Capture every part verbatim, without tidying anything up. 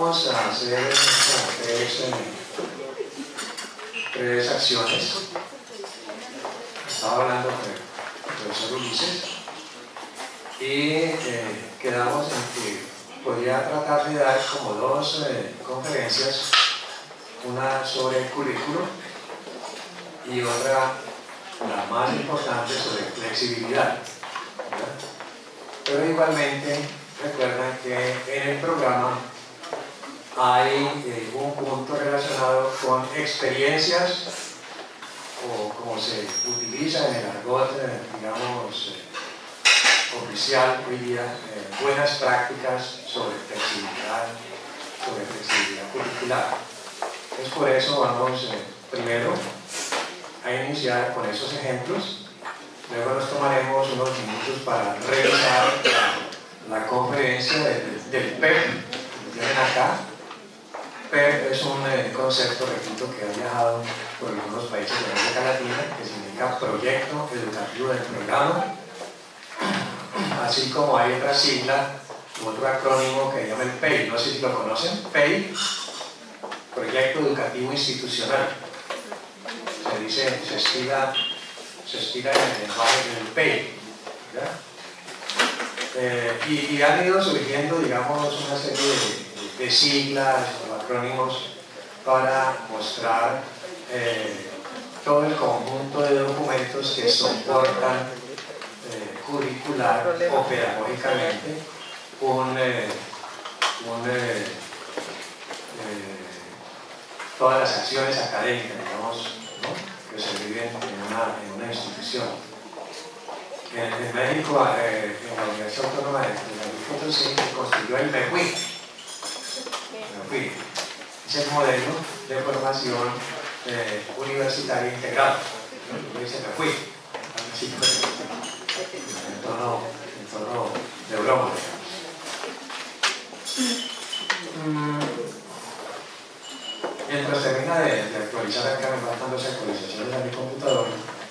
vamos a hacer bueno, tres, eh, tres acciones. Estaba hablando con el profesor Ulises y eh, quedamos en que podría tratar de dar como dos eh, conferencias, una sobre el currículo y otra, la más importante, sobre flexibilidad, ¿verdad? Pero igualmente recuerdan que en el programa hay eh, un punto relacionado con experiencias, o como se utiliza en el argot, eh, digamos, eh, oficial hoy día, eh, buenas prácticas sobre flexibilidad, sobre flexibilidad curricular. Entonces, por eso vamos eh, primero a iniciar con esos ejemplos. Luego nos tomaremos unos minutos para revisar la, la conferencia del, del P E P que tienen acá. P E P es un eh, concepto, repito, que ha viajado por algunos países de América Latina, que significa Proyecto Educativo del Programa, así como hay otra sigla, otro acrónimo que se llama el P E I, no sé si lo conocen, P E I, Proyecto Educativo Institucional. Se dice, se estila, se estila en el lenguaje del P E I, ¿verdad? Eh, y, y han ido surgiendo, digamos, una serie de, de siglas o acrónimos para mostrar eh, todo el conjunto de documentos que soportan eh, curricular o pedagógicamente un, eh, un, eh, eh, todas las acciones académicas, digamos, ¿no?, que se viven en una, en una institución. En, en México, eh, en la Universidad Autónoma de México, se construyó el M E F U I. Es el modelo de formación eh, universitaria integral. ¿No? Dice M E F U I. Así, en tono, en tono de broma. Mm. Mientras termina de, de actualizar acá, me faltan dos actualizaciones a mi computador.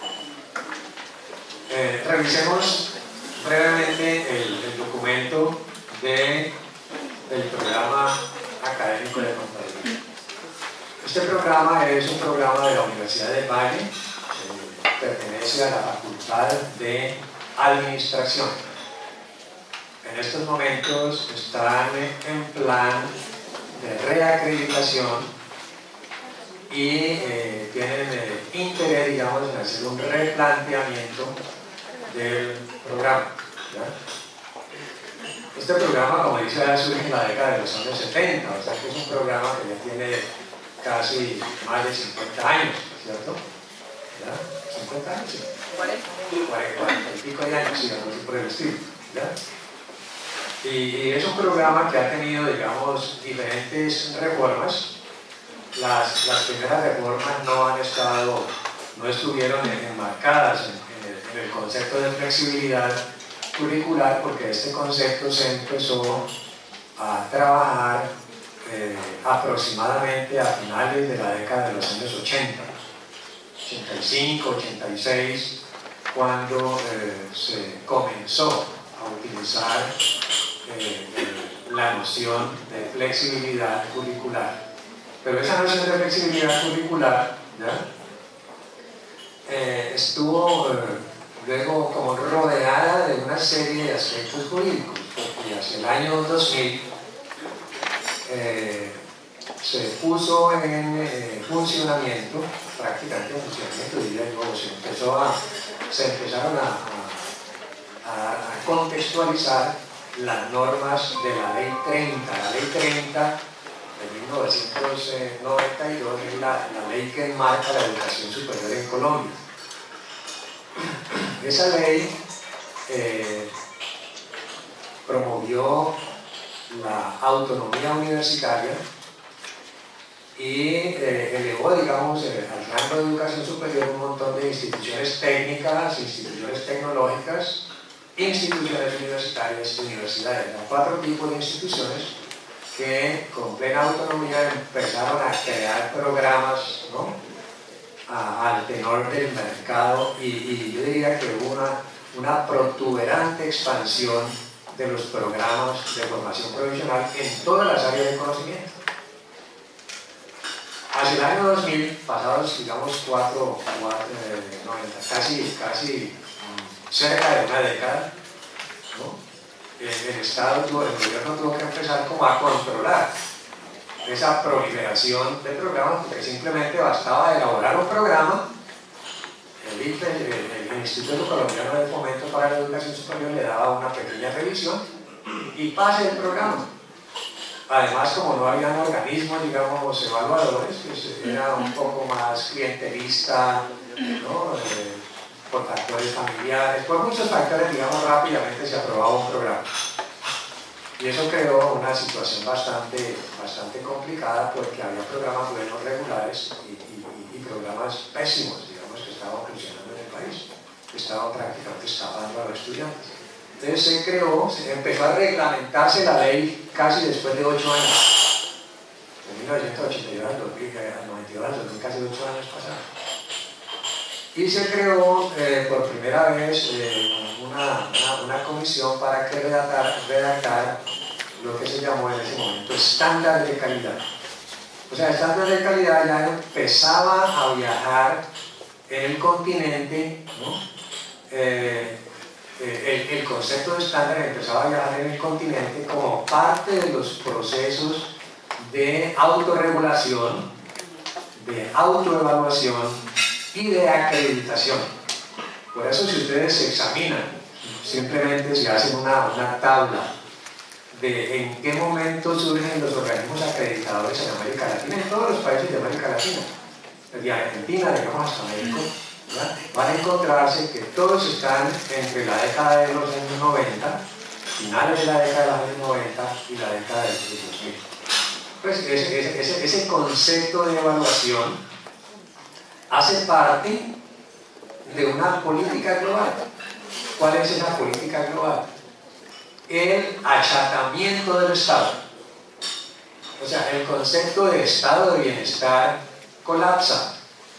Eh, revisemos brevemente el, el documento de, del programa académico de contabilidad. Este programa es un programa de la Universidad del Valle, eh, pertenece a la Facultad de Administración. En estos momentos están en plan de reacreditación y eh, tienen eh, interés, digamos, en hacer un replanteamiento del programa, ¿ya? Este programa, como dice, surge en la década de los años setenta, o sea que es un programa que ya tiene casi más de cincuenta años, ¿cierto? ¿Ya? ¿cincuenta años? Sí. cuarenta. cuarenta y pico de años, sí, algo así por el estilo, ¿ya? Y, y es un programa que ha tenido, digamos, diferentes reformas. Las, las primeras reformas no han estado, no estuvieron enmarcadas en, en, el, en el concepto de flexibilidad curricular, porque este concepto se empezó a trabajar eh, aproximadamente a finales de la década de los años ochenta, ochenta y cinco, ochenta y seis, cuando eh, se comenzó a utilizar eh, eh, la noción de flexibilidad curricular. Pero esa noción de flexibilidad curricular, ¿ya?, eh, estuvo eh, luego como rodeada de una serie de aspectos jurídicos, porque hacia el año dos mil eh, se puso en eh, funcionamiento, prácticamente en funcionamiento, diría yo, se, empezó a, se empezaron a, a, a contextualizar las normas de la ley treinta. La ley treinta de mil novecientos noventa y dos es la, la ley que enmarca la educación superior en Colombia. Esa ley eh, promovió la autonomía universitaria y eh, elevó, digamos, eh, al rango de educación superior un montón de instituciones técnicas, instituciones tecnológicas, instituciones universitarias y universidades. Eran cuatro tipos de instituciones que con plena autonomía empezaron a crear programas, ¿no?, a, al tenor del mercado, y, y yo diría que hubo una, una protuberante expansión de los programas de formación profesional en todas las áreas de conocimiento. Hacia el año dos mil, pasados, digamos, cuatro, cuatro eh, noventa, casi, casi um, cerca de una década, ¿no? el, el Estado, el gobierno tuvo que empezar como a controlar esa proliferación de programas, porque simplemente bastaba elaborar un programa. El I F E, el, el, el Instituto Colombiano de Fomento para la Educación Superior, le daba una pequeña revisión y pase el programa. Además, como no habían organismos, digamos, evaluadores, pues era un poco más clientelista, ¿no? eh, por factores familiares, por muchos factores, digamos, rápidamente se aprobaba un programa. Y eso creó una situación bastante, bastante complicada, porque había programas buenos regulares y, y, y programas pésimos, digamos, que estaban funcionando en el país, que estaban prácticamente escapando a los estudiantes. Entonces se creó, se empezó a reglamentarse la ley casi después de ocho años. En mil novecientos ochenta y dos al noventa y dos, al dos mil, casi ocho años pasaron. Y se creó eh, por primera vez eh, una, una, una comisión para que redactara, redactara lo que se llamó en ese momento estándar de calidad. O sea, el estándar de calidad ya empezaba a viajar en el continente, ¿no? Eh, El, el concepto de estándar empezaba a viajar en el continente como parte de los procesos de autorregulación, de autoevaluación y de acreditación. Por eso, si ustedes se examinan, simplemente si hacen una, una tabla de en qué momento surgen los organismos acreditadores en América Latina, en todos los países de América Latina, desde Argentina, digamos, hasta México, ¿ya? Van a encontrarse que todos están entre la década de los años noventa, finales de la década de los años noventa y la década de los dos mil. Pues ese, ese, ese concepto de evaluación hace parte de una política global. ¿Cuál es esa política global? El achatamiento del Estado. O sea, el concepto de estado de bienestar colapsa.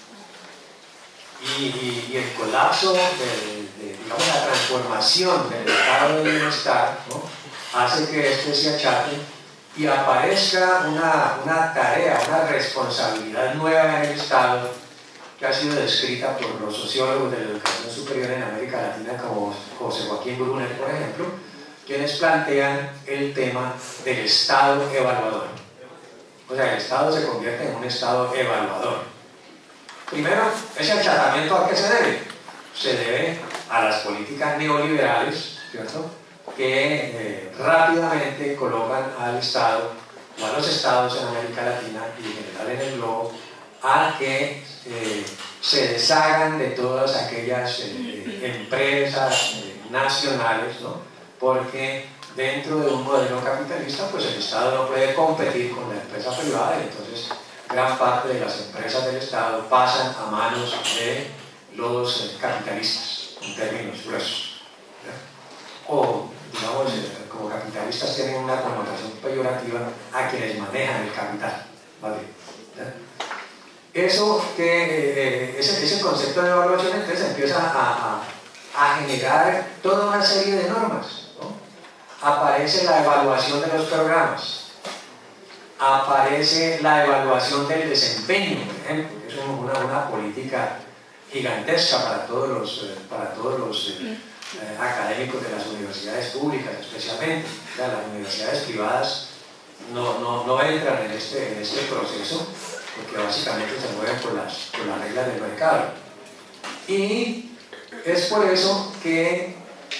Y, y, y el colapso de, de, digamos, la transformación del estado de bienestar, ¿no? hace que este se achate y aparezca una, una tarea, una responsabilidad nueva en el Estado, que ha sido descrita por los sociólogos de la educación superior en América Latina, como José Joaquín Brunner, por ejemplo, quienes plantean el tema del Estado evaluador. O sea, el Estado se convierte en un Estado evaluador. Primero, ese achatamiento, ¿a qué se debe? Se debe a las políticas neoliberales, ¿cierto?, que eh, rápidamente colocan al Estado o a los Estados en América Latina y en general en el globo a que eh, se deshagan de todas aquellas eh, empresas eh, nacionales, ¿no? Porque dentro de un modelo capitalista, pues el Estado no puede competir con la empresa privada, y entonces gran parte de las empresas del Estado pasan a manos de los eh, capitalistas, en términos gruesos. ¿Ya? O, digamos, eh, como capitalistas tienen una connotación peyorativa a quienes manejan el capital. ¿Vale? ¿Ya? Eso que, eh, ese, ese concepto de evaluación entonces empieza a, a, a generar toda una serie de normas, ¿no? Aparece la evaluación de los programas, aparece la evaluación del desempeño, por ejemplo, que es una, una política gigantesca para todos los, eh, para todos los eh, eh, académicos de las universidades públicas, especialmente. O sea, las universidades privadas no, no, no entran en este, en este proceso, porque básicamente se mueven por las, por las reglas del mercado. Y es por eso que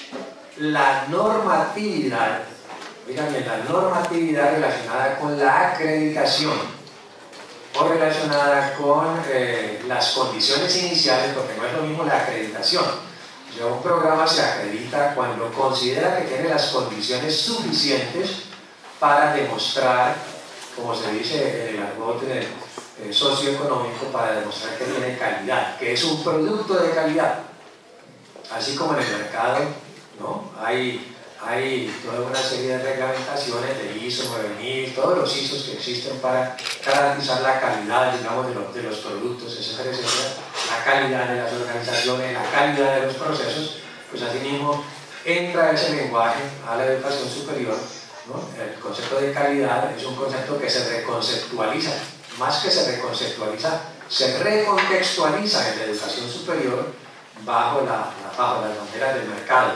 la normatividad, díganme, la normatividad relacionada con la acreditación o relacionada con eh, las condiciones iniciales, porque no es lo mismo la acreditación. O sea, un programa se acredita cuando considera que tiene las condiciones suficientes para demostrar, como se dice en el argot eh, socioeconómico, para demostrar que tiene calidad, que es un producto de calidad. Así como en el mercado, ¿no? Hay Hay toda una serie de reglamentaciones de I S O nueve mil, todos los I S Os que existen para garantizar la calidad, digamos, de los, de los productos, etcétera, etcétera, la calidad de las organizaciones, la calidad de los procesos. Pues asimismo entra ese lenguaje a la educación superior, ¿no? El concepto de calidad es un concepto que se reconceptualiza, más que se reconceptualiza, se recontextualiza en la educación superior bajo, la, bajo las banderas del mercado.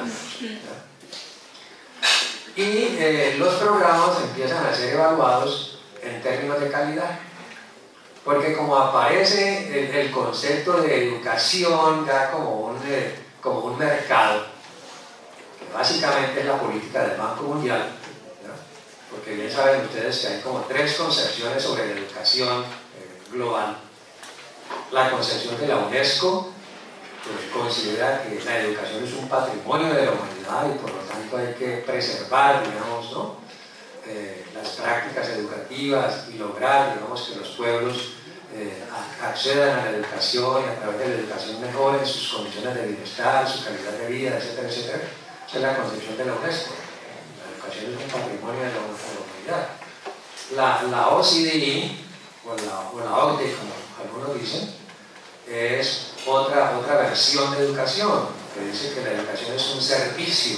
Y eh, los programas empiezan a ser evaluados en términos de calidad, porque como aparece el, el concepto de educación ya como un, eh, como un mercado, que básicamente es la política del Banco Mundial, ¿no? Porque bien saben ustedes que hay como tres concepciones sobre la educación eh, global. La concepción de la UNESCO, que considera que la educación es un patrimonio de la humanidad y por lo tanto hay que preservar, digamos, ¿no? eh, las prácticas educativas y lograr, digamos, que los pueblos eh, accedan a la educación y a través de la educación mejoren sus condiciones de bienestar, su calidad de vida, etcétera, etcétera. Esa es la concepción de la UNESCO. La educación es un patrimonio de la, de la humanidad. La, la O C D E, o la, o la O C D E, como algunos dicen, es otra, otra versión de educación, que dice que la educación es un servicio,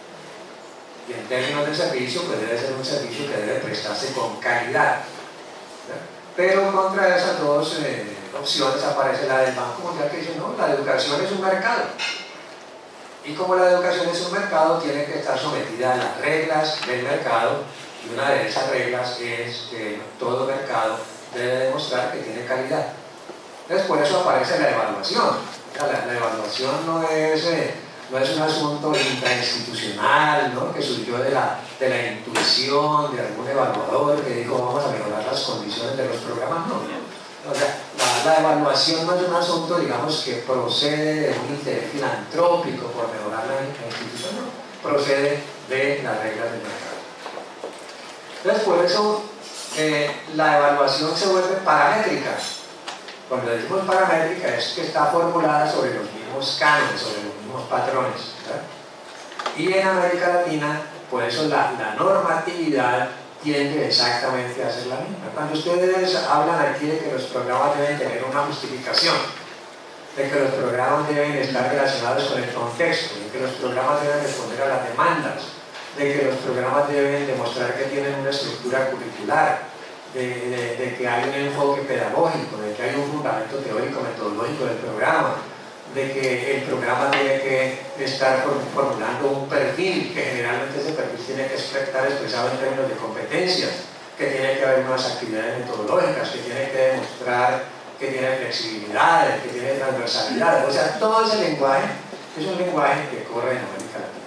y en términos de servicio pues debe ser un servicio que debe prestarse con calidad, ¿verdad? Pero contra esas dos eh, opciones aparece la del Banco Mundial, que dice no, la educación es un mercado, y como la educación es un mercado tiene que estar sometida a las reglas del mercado, y una de esas reglas es que todo mercado debe demostrar que tiene calidad. Entonces por eso aparece la evaluación. O sea, la, la evaluación no es, eh, no es un asunto intrainstitucional, ¿no? Que surgió de la, de la intuición de algún evaluador que dijo vamos a mejorar las condiciones de los programas, no. O sea, la, la evaluación no es un asunto, digamos, que procede de un interés filantrópico por mejorar la, la institución, no. Procede de las reglas del mercado. Entonces por eso eh, la evaluación se vuelve paramétrica. Cuando decimos paramétrica es que está formulada sobre los mismos cánones, sobre los mismos patrones, ¿verdad? Y en América Latina, por eso la, la normatividad tiende exactamente a ser la misma. Cuando ustedes hablan aquí de que los programas deben tener una justificación, de que los programas deben estar relacionados con el contexto, de que los programas deben responder a las demandas, de que los programas deben demostrar que tienen una estructura curricular, De, de, de que hay un enfoque pedagógico, de que hay un fundamento teórico metodológico del programa, de que el programa tiene que estar formulando un perfil, que generalmente ese perfil tiene que estar expresado en términos de competencias, que tiene que haber unas actividades metodológicas, que tiene que demostrar que tiene flexibilidad, que tiene transversalidad. O sea, todo ese lenguaje es un lenguaje que corre en América Latina.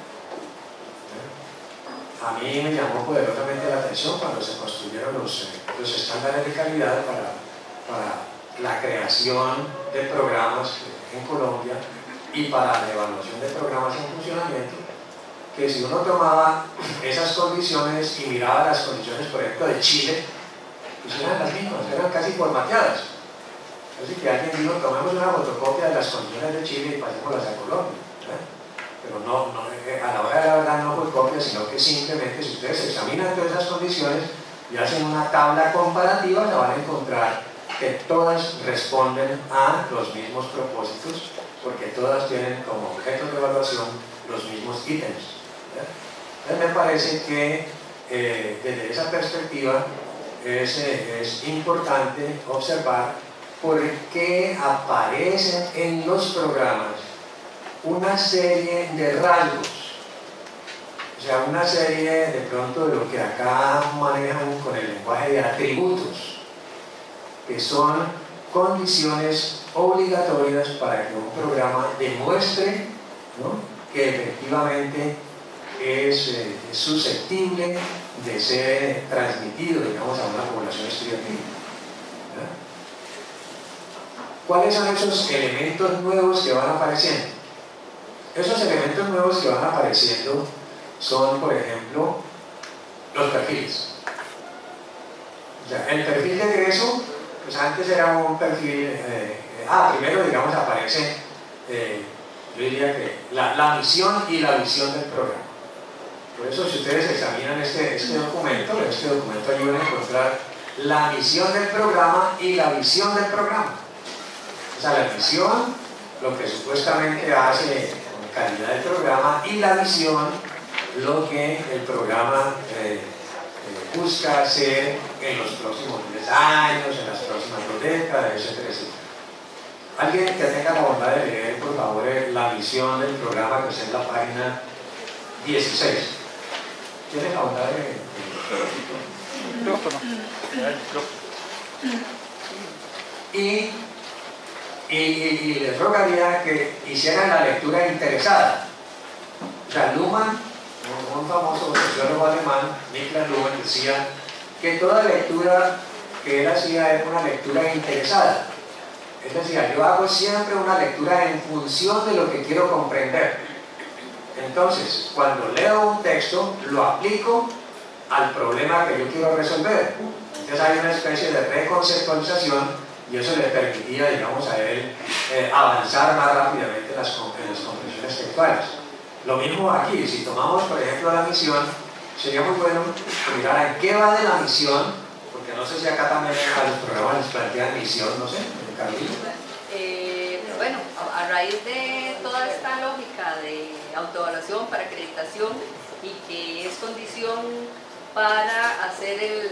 A mí me llamó poderosamente la atención cuando se construyeron los, los estándares de calidad para, para la creación de programas en Colombia y para la evaluación de programas en funcionamiento, que si uno tomaba esas condiciones y miraba las condiciones, por ejemplo, de Chile, pues eran las mismas, eran casi formateadas. Así que alguien dijo, tomemos una fotocopia de las condiciones de Chile y pasémoslas a Colombia, ¿eh? Pero no, no, a la hora de la verdad no fue copia, sino que simplemente si ustedes examinan todas esas condiciones y hacen una tabla comparativa, se van a encontrar que todas responden a los mismos propósitos, porque todas tienen como objeto de evaluación los mismos ítems. Entonces me parece que eh, desde esa perspectiva es, eh, es importante observar por qué aparecen en los programas una serie de rasgos, o sea, una serie de pronto de lo que acá manejan con el lenguaje de atributos, que son condiciones obligatorias para que un programa demuestre, ¿no?, que efectivamente es, eh, es susceptible de ser transmitido, digamos, a una población estudiantil. ¿Cuáles son esos elementos nuevos que van apareciendo? Esos elementos nuevos que van apareciendo son, por ejemplo, los perfiles. O sea, el perfil de egreso, pues antes era un perfil, eh, ah, primero, digamos, aparece, eh, yo diría que la, la misión y la visión del programa. Por eso, si ustedes examinan este, este documento, este documento ayuda a encontrar la misión del programa y la visión del programa. O sea, la misión, lo que supuestamente hace calidad del programa, y la visión, lo que el programa eh, eh, busca hacer en los próximos diez años, en las próximas dos décadas, etcétera, etcétera. Alguien que tenga la bondad de leer, por favor, la visión del programa, que es en la página dieciséis. ¿Tiene la bondad de leer? Micrófono. Y, y, y les rogaría que hicieran la lectura interesada. O sea, Luhmann, un famoso sociólogo alemán, Niklas Luhmann, decía que toda lectura que él hacía era una lectura interesada. Es decir, yo hago siempre una lectura en función de lo que quiero comprender. Entonces, cuando leo un texto, lo aplico al problema que yo quiero resolver. Entonces hay una especie de reconceptualización, y eso le permitía, digamos, a él eh, avanzar más rápidamente en las, en las comprensiones textuales. Lo mismo aquí, si tomamos, por ejemplo, la misión, sería muy bueno que miraran qué va de la misión, porque no sé si acá también a los programas les plantean misión, no sé, Carolina. Eh, bueno, a, a raíz de toda esta lógica de autoevaluación para acreditación y que es condición para hacer el,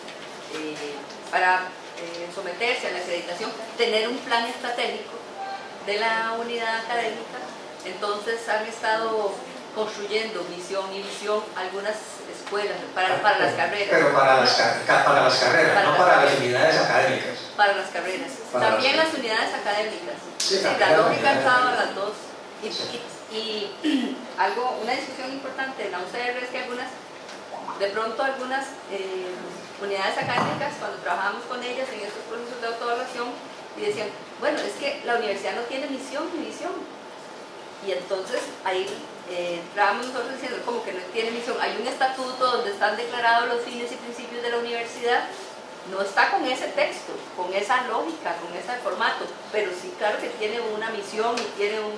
eh, para eh, someterse a la acreditación, tener un plan estratégico de la unidad académica. Entonces han estado construyendo misión y visión algunas escuelas para, para las carreras. Pero para las, para las carreras, para no las para carreras. Las unidades académicas. Para las carreras. Para También las, las unidades académicas. Sí, sí, la lógica ha estado a las dos. Y, sí. y, y algo, una discusión importante en la U C R es que algunas, de pronto algunas eh, unidades académicas, cuando trabajamos con ellas en estos procesos de autoevaluación, y decían, bueno, es que la universidad no tiene misión ni visión. Y entonces ahí eh, entrábamos nosotros diciendo como que no tiene misión. Hay un estatuto donde están declarados los fines y principios de la universidad. No está con ese texto, con esa lógica, con ese formato, pero sí, claro que tiene una misión y tiene un...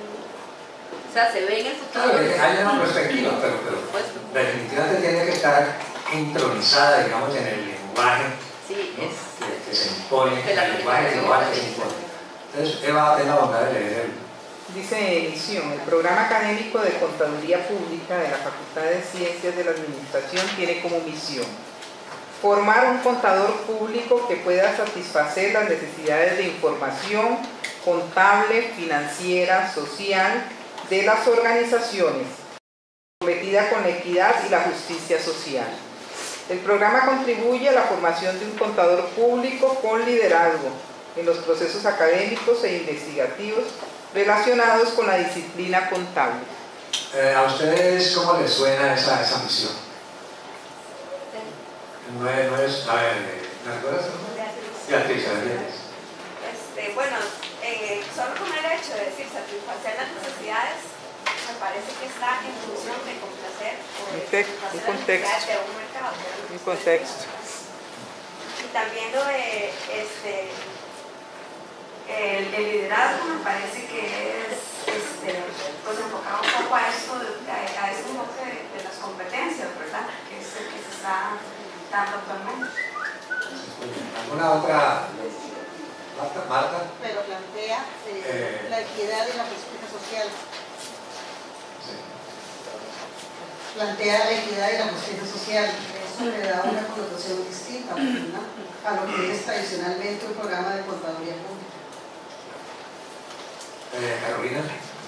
O sea, se ve en el futuro. Claro, hay una perspectiva, pero, pero definitivamente tiene que estar entronizada, digamos, en el lenguaje, sí, ¿no? es, que, que se impone, en el lenguaje global que se impone. Entonces, Eva, ten la bondad de leer el... Dice emisión, el programa académico de Contaduría Pública de la Facultad de Ciencias de la Administración tiene como misión formar un contador público que pueda satisfacer las necesidades de información contable, financiera, social de las organizaciones, comprometida con la equidad y la justicia social. El programa contribuye a la formación de un contador público con liderazgo en los procesos académicos e investigativos relacionados con la disciplina contable. Eh, ¿A ustedes cómo les suena esa, esa misión? No es, no es, a ver, ¿me recuerdas? Beatriz, Beatriz. Este, bueno, eh, solo con el hecho de decir satisfacer las necesidades, me parece que está en función de complacer o de satisfacer las necesidades de un mercado. Un contexto. Y también lo de este, el, el liderazgo me parece que es este, pues enfocado un poco a esto, a, a este enfoque de, de las competencias, ¿verdad? Que es el que se está dando actualmente. ¿Alguna otra? Marta, Marta. Pero plantea eh, eh, la equidad y la justicia social. Sí. Plantea la equidad y la justicia social. Eso le da una connotación distinta, ¿no? A lo que es tradicionalmente un programa de contaduría pública. Eh, Carolina.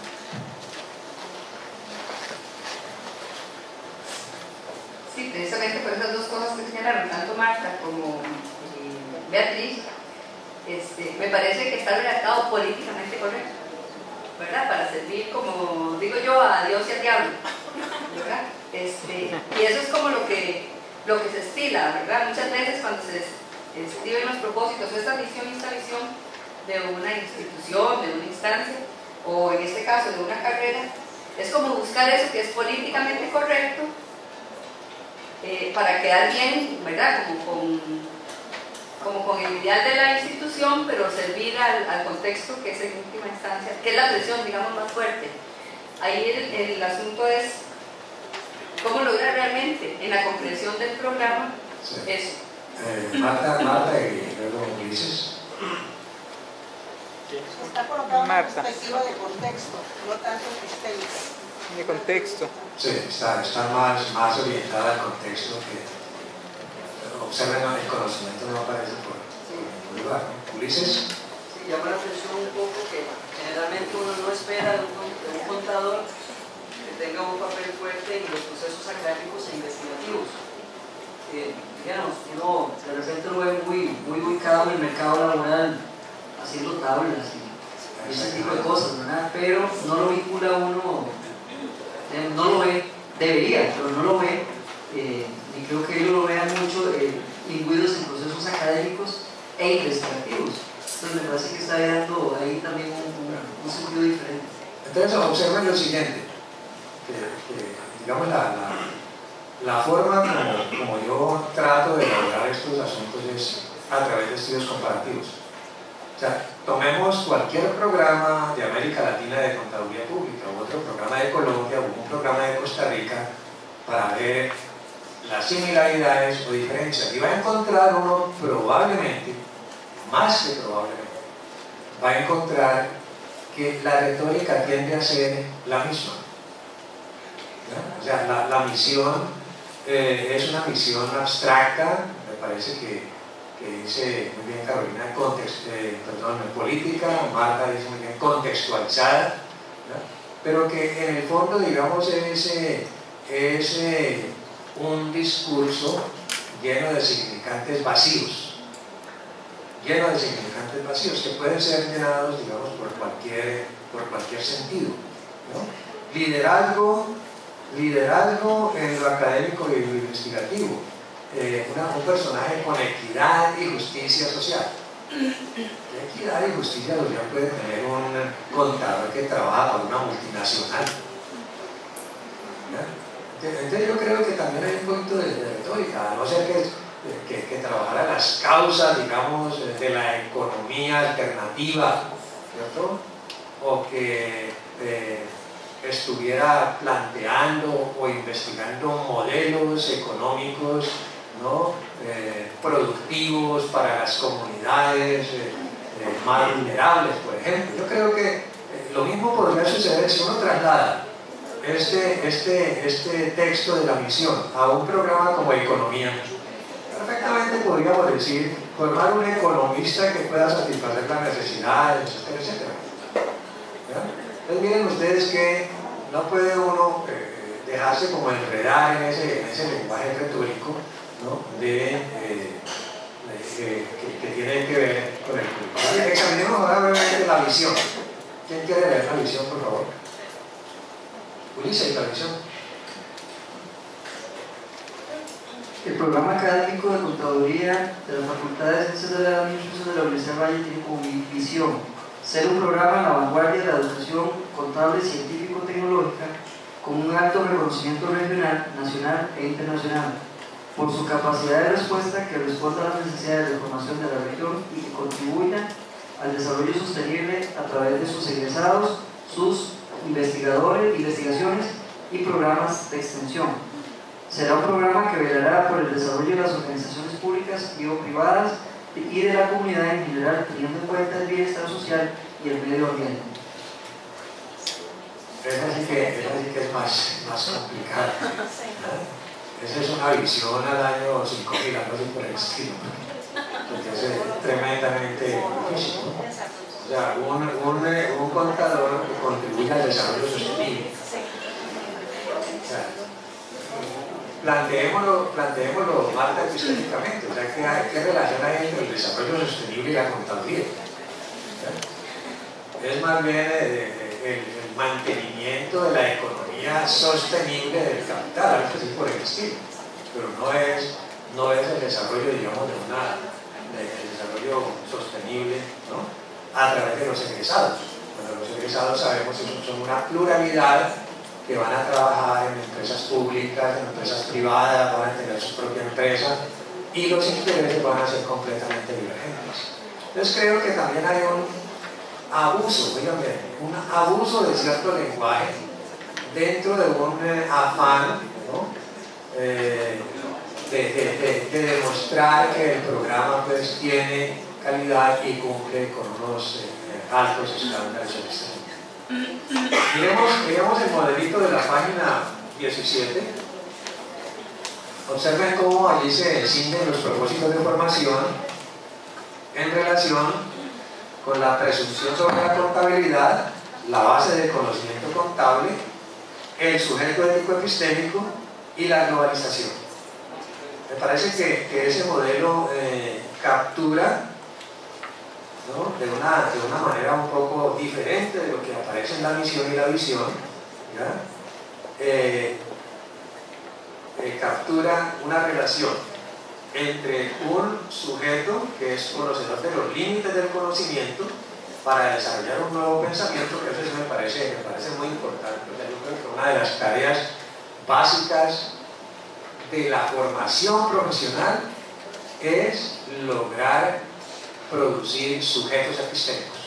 Sí, precisamente por esas dos cosas que señalaron, tanto Marta como eh, Beatriz, este, me parece que está redactado políticamente correcto, ¿verdad? Para servir, como digo yo, a Dios y al diablo, ¿verdad? Este, y eso es como lo que, lo que se estila, ¿verdad? Muchas veces cuando se escriben los propósitos, esta misión y esta visión de una institución, de una instancia, o en este caso de una carrera, es como buscar eso que es políticamente correcto, Eh, para quedar bien, ¿verdad? Como con, como con el ideal de la institución, pero servir al, al contexto que es en última instancia, que es la presión, digamos, más fuerte. Ahí el, el asunto es cómo lograr realmente en la comprensión del programa sí. eso. Eh, Marta, Marta y luego Ulises. Está colocado en Marta. perspectiva de contexto, no tanto sistémica. De contexto. Sí, está, está más, más orientada al contexto que observen el conocimiento no aparece por ningún lugar. Ulises. Sí, llama la atención un poco que generalmente uno no espera de un, de un contador que tenga un papel fuerte en los procesos académicos e investigativos. Eh, digamos, uno de repente lo ve muy, muy ubicado en el mercado laboral, haciendo tablas y ese tipo de cosas, ¿verdad? Pero no lo vincula uno, eh, no lo ve, debería, pero no lo ve, eh, y creo que ellos lo vean mucho eh, imbuidos en procesos académicos e investigativos. Entonces me parece que está dando ahí también un, un, un sentido diferente. Entonces observen lo siguiente, que, que digamos la, la, la forma como, como yo trato de elaborar estos asuntos es a través de estudios comparativos. O sea, tomemos cualquier programa de América Latina de contaduría pública u otro programa de Colombia o un programa de Costa Rica para ver las similaridades o diferencias. Y va a encontrar uno probablemente, más que probablemente, va a encontrar que la retórica tiende a ser la misma. ¿Ya? O sea, la, la misión eh, es una misión abstracta, me parece que que dice muy bien Carolina, context, eh, perdón, política, Marta dice muy bien contextualizada, ¿no? Pero que en el fondo, digamos, es, eh, es eh, un discurso lleno de significantes vacíos, lleno de significantes vacíos, que pueden ser llenados, digamos, por cualquier, por cualquier sentido, ¿no? Liderazgo, liderazgo en lo académico y lo investigativo. Eh, una, un personaje con equidad y justicia social. ¿Qué equidad y justicia social puede tener un contador que trabaja para una multinacional? ¿Ya? Entonces yo creo que también hay un punto de, de retórica, a no ser que, que, que trabajara las causas, digamos, de la economía alternativa, ¿cierto? O que eh, estuviera planteando o investigando modelos económicos, ¿no? eh, productivos para las comunidades eh, eh, más vulnerables, por ejemplo. Yo creo que eh, lo mismo podría suceder si uno traslada este, este, este texto de la misión a un programa como Economía. Perfectamente podríamos decir, formar un economista que pueda satisfacer las necesidades, etcétera, etcétera. ¿Ya? Entonces miren ustedes que no puede uno eh, dejarse como enredar en ese, en ese lenguaje retórico, ¿no? de, eh, de, de, que, que tiene que ver con el currículum. Examinemos ahora brevemente la visión. ¿Quién quiere ver la visión, por favor? Ulises, la visión. El programa académico de contaduría de la Facultad de Ciencias de la Administración de la Universidad del Valle tiene como visión ser un programa en la vanguardia de la educación contable científico-tecnológica con un alto reconocimiento regional, nacional e internacional, por su capacidad de respuesta que responda a las necesidades de formación de la región y que contribuya al desarrollo sostenible a través de sus egresados, sus investigadores, investigaciones y programas de extensión. Será un programa que velará por el desarrollo de las organizaciones públicas y o privadas y de la comunidad en general, teniendo en cuenta el bienestar social y el medio ambiente. Esa sí que, esa sí que es más, más complicada. Esa es una visión al año cinco mil, algo así por el estilo, porque es tremendamente difícil, ¿no? O sea, un, un, un contador que contribuye al desarrollo sostenible. O sea, planteémoslo, planteémoslo Marta epistémicamente, o sea, ¿qué, ¿qué relación hay entre el desarrollo sostenible y la contabilidad? ¿Ya? Es más bien el, el, el mantenimiento de la economía sostenible del capital, algo así por el estilo, pero no es, no es el desarrollo, digamos, de una, de, el desarrollo sostenible, ¿no? A través de los egresados. Bueno, los egresados sabemos que son una pluralidad que van a trabajar en empresas públicas, en empresas privadas, van a tener su propia empresa y los intereses van a ser completamente divergentes. Entonces creo que también hay un abuso, oigan bien, un abuso de cierto lenguaje dentro de un eh, afán, ¿no? eh, de, de, de, de demostrar que el programa pues tiene calidad y cumple con unos eh, altos estándares epistémicos. Miremos, miremos el modelito de la página diecisiete. Observen cómo allí se ciñen los propósitos de formación en relación con la presunción sobre la contabilidad, la base del conocimiento contable, el sujeto ético epistémico y la globalización. Me parece que, que ese modelo eh, captura, ¿no?, de, una, de una manera un poco diferente de lo que aparece en la misión y la visión, ¿ya? Eh, eh, captura una relación entre un sujeto que es conocedor de los límites del conocimiento para desarrollar un nuevo pensamiento, que eso me parece, me parece muy importante. O sea, yo creo que una de las tareas básicas de la formación profesional es lograr producir sujetos epistémicos.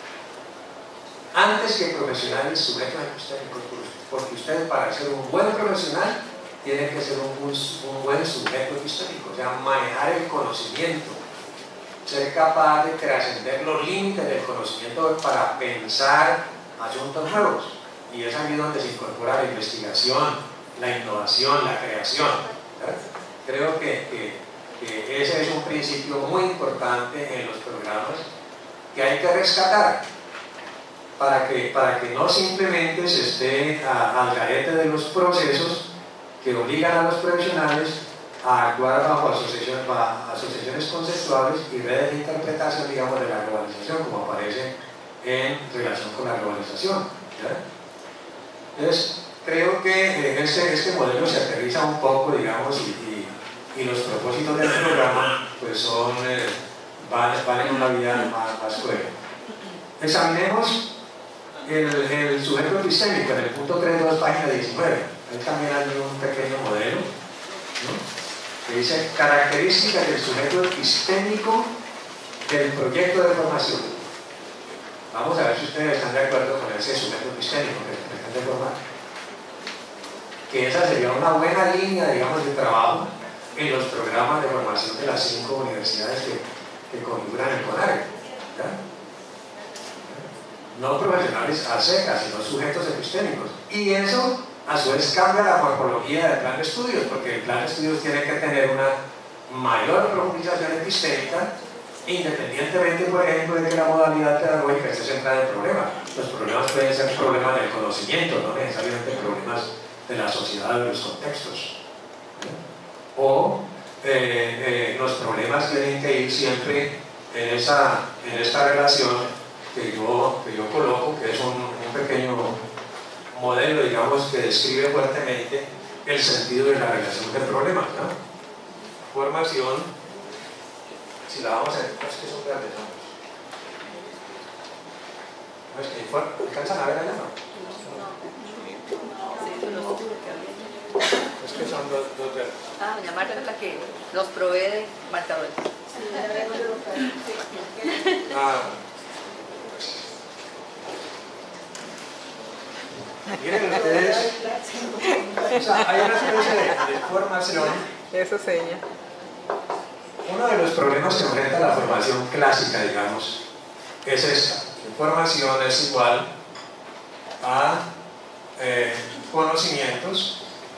Antes que profesionales, sujetos epistémicos, porque usted, para ser un buen profesional, tiene que ser un, un, un buen sujeto epistémico, o sea, manejar el conocimiento, ser capaz de trascender los límites del conocimiento para pensar asuntos nuevos. Y es aquí donde se incorpora la investigación, la innovación, la creación, ¿verdad? Creo que, que, que ese es un principio muy importante en los programas que hay que rescatar para que, para que no simplemente se esté a, al garete de los procesos que obligan a los profesionales a actuar bajo asociaciones, bajo asociaciones conceptuales y redes de interpretación, digamos, de la globalización, como aparece en relación con la globalización, ¿ya? Entonces, creo que este, este modelo se aterriza un poco, digamos, y, y, y los propósitos del programa pues son, eh, van, van en una vía más, más fuerte. Examinemos el, el sujeto epistémico en el punto tres punto dos, página diecinueve. Ahí también hay un pequeño modelo, ¿no?, que dice características del sujeto epistémico del proyecto de formación. Vamos a ver si ustedes están de acuerdo con ese sujeto epistémico que se pretende formar. Que esa sería una buena línea, digamos, de trabajo en los programas de formación de las cinco universidades que, que configuran el CONARE, ¿ya? No profesionales a secas, sino sujetos epistémicos. Y eso, a su vez, cambia la morfología del plan de estudios, porque el plan de estudios tiene que tener una mayor profundización epistémica, independientemente, por ejemplo, de que la modalidad pedagógica esté centrada en el problema. Los problemas pueden ser problemas del conocimiento, no necesariamente problemas de la sociedad, de los contextos. O eh, eh, los problemas tienen que ir siempre en, esa, en esta relación que yo, que yo coloco, que es un, un pequeño modelo, digamos, que describe fuertemente el sentido de la relación del problema, ¿no? Formación, si la vamos a ver, es que son grandes nombres. ¿No es que alcanzan a ver allá, no? Es que son dos, dos verdes. Ah, doña Marta es la que nos provee de marcadores. Ah, miren ustedes, o sea, hay una especie de, de formación. Eso seña. Uno de los problemas que enfrenta la formación clásica, digamos, es esta. La formación es igual a eh, conocimientos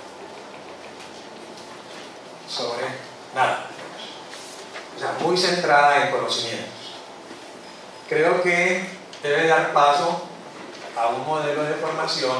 sobre nada, digamos. O sea, muy centrada en conocimientos. Creo que debe dar paso a un modelo de formación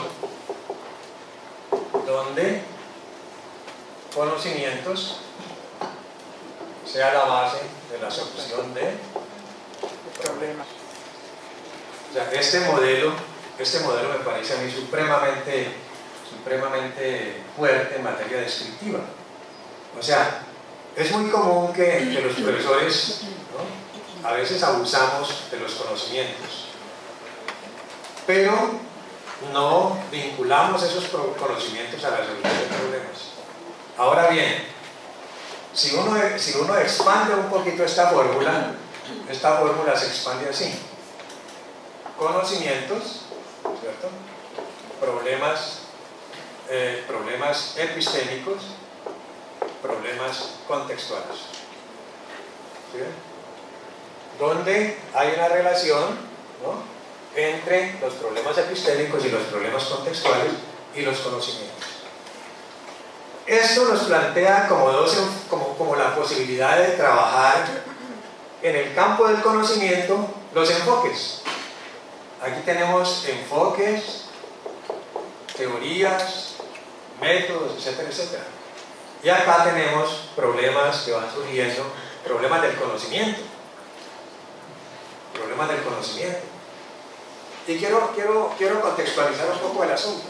donde conocimientos sea la base de la solución de problemas. O sea, este modelo, este modelo me parece a mí supremamente, supremamente fuerte en materia descriptiva. O sea, es muy común que, que los profesores, ¿no?, a veces abusamos de los conocimientos, pero no vinculamos esos conocimientos a la solución de problemas. Ahora bien, si uno, si uno expande un poquito esta fórmula, esta fórmula se expande así: conocimientos, ¿cierto?, problemas, eh, problemas epistémicos, problemas contextuales, ¿sí?, donde hay una relación ¿no?, entre los problemas epistémicos y los problemas contextuales y los conocimientos. Esto nos plantea como, dos, como, como la posibilidad de trabajar en el campo del conocimiento los enfoques. Aquí tenemos enfoques, teorías, métodos, etcétera, etcétera. Y acá tenemos problemas que van surgiendo, problemas del conocimiento. Problemas del conocimiento. Y quiero, quiero, quiero contextualizar un poco el asunto.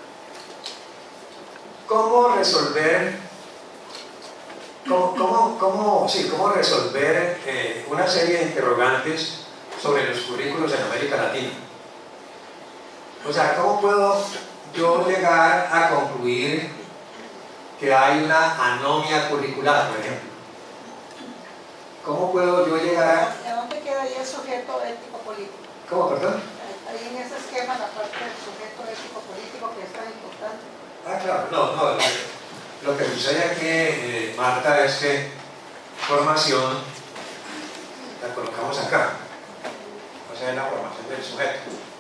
¿Cómo resolver, cómo, cómo, cómo, sí, cómo resolver eh, una serie de interrogantes sobre los currículos en América Latina? O sea, ¿cómo puedo yo llegar a concluir que hay una anomia curricular, por ejemplo? ¿Cómo puedo yo llegar a...? ¿De dónde queda ahí el sujeto ético político? ¿Cómo, perdón? Ahí en ese esquema la parte del sujeto ético político que es tan importante. Ah, claro, no, no. Lo que sucede aquí, eh, Marta, es que formación la colocamos acá. O sea, es la formación del sujeto.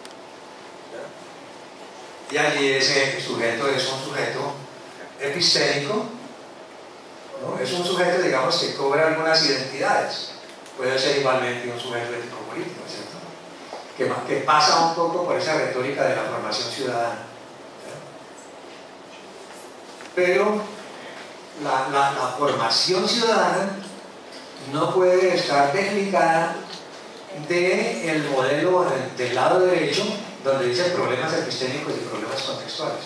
¿Ya? Y allí ese sujeto es un sujeto epistémico, ¿no? Es un sujeto, digamos, que cobra algunas identidades. Puede ser igualmente un sujeto ético-político, ¿cierto? Que, que pasa un poco por esa retórica de la formación ciudadana. ¿Ya? Pero la, la, la formación ciudadana no puede estar desligada del modelo del lado derecho, donde dice problemas epistémicos y problemas contextuales.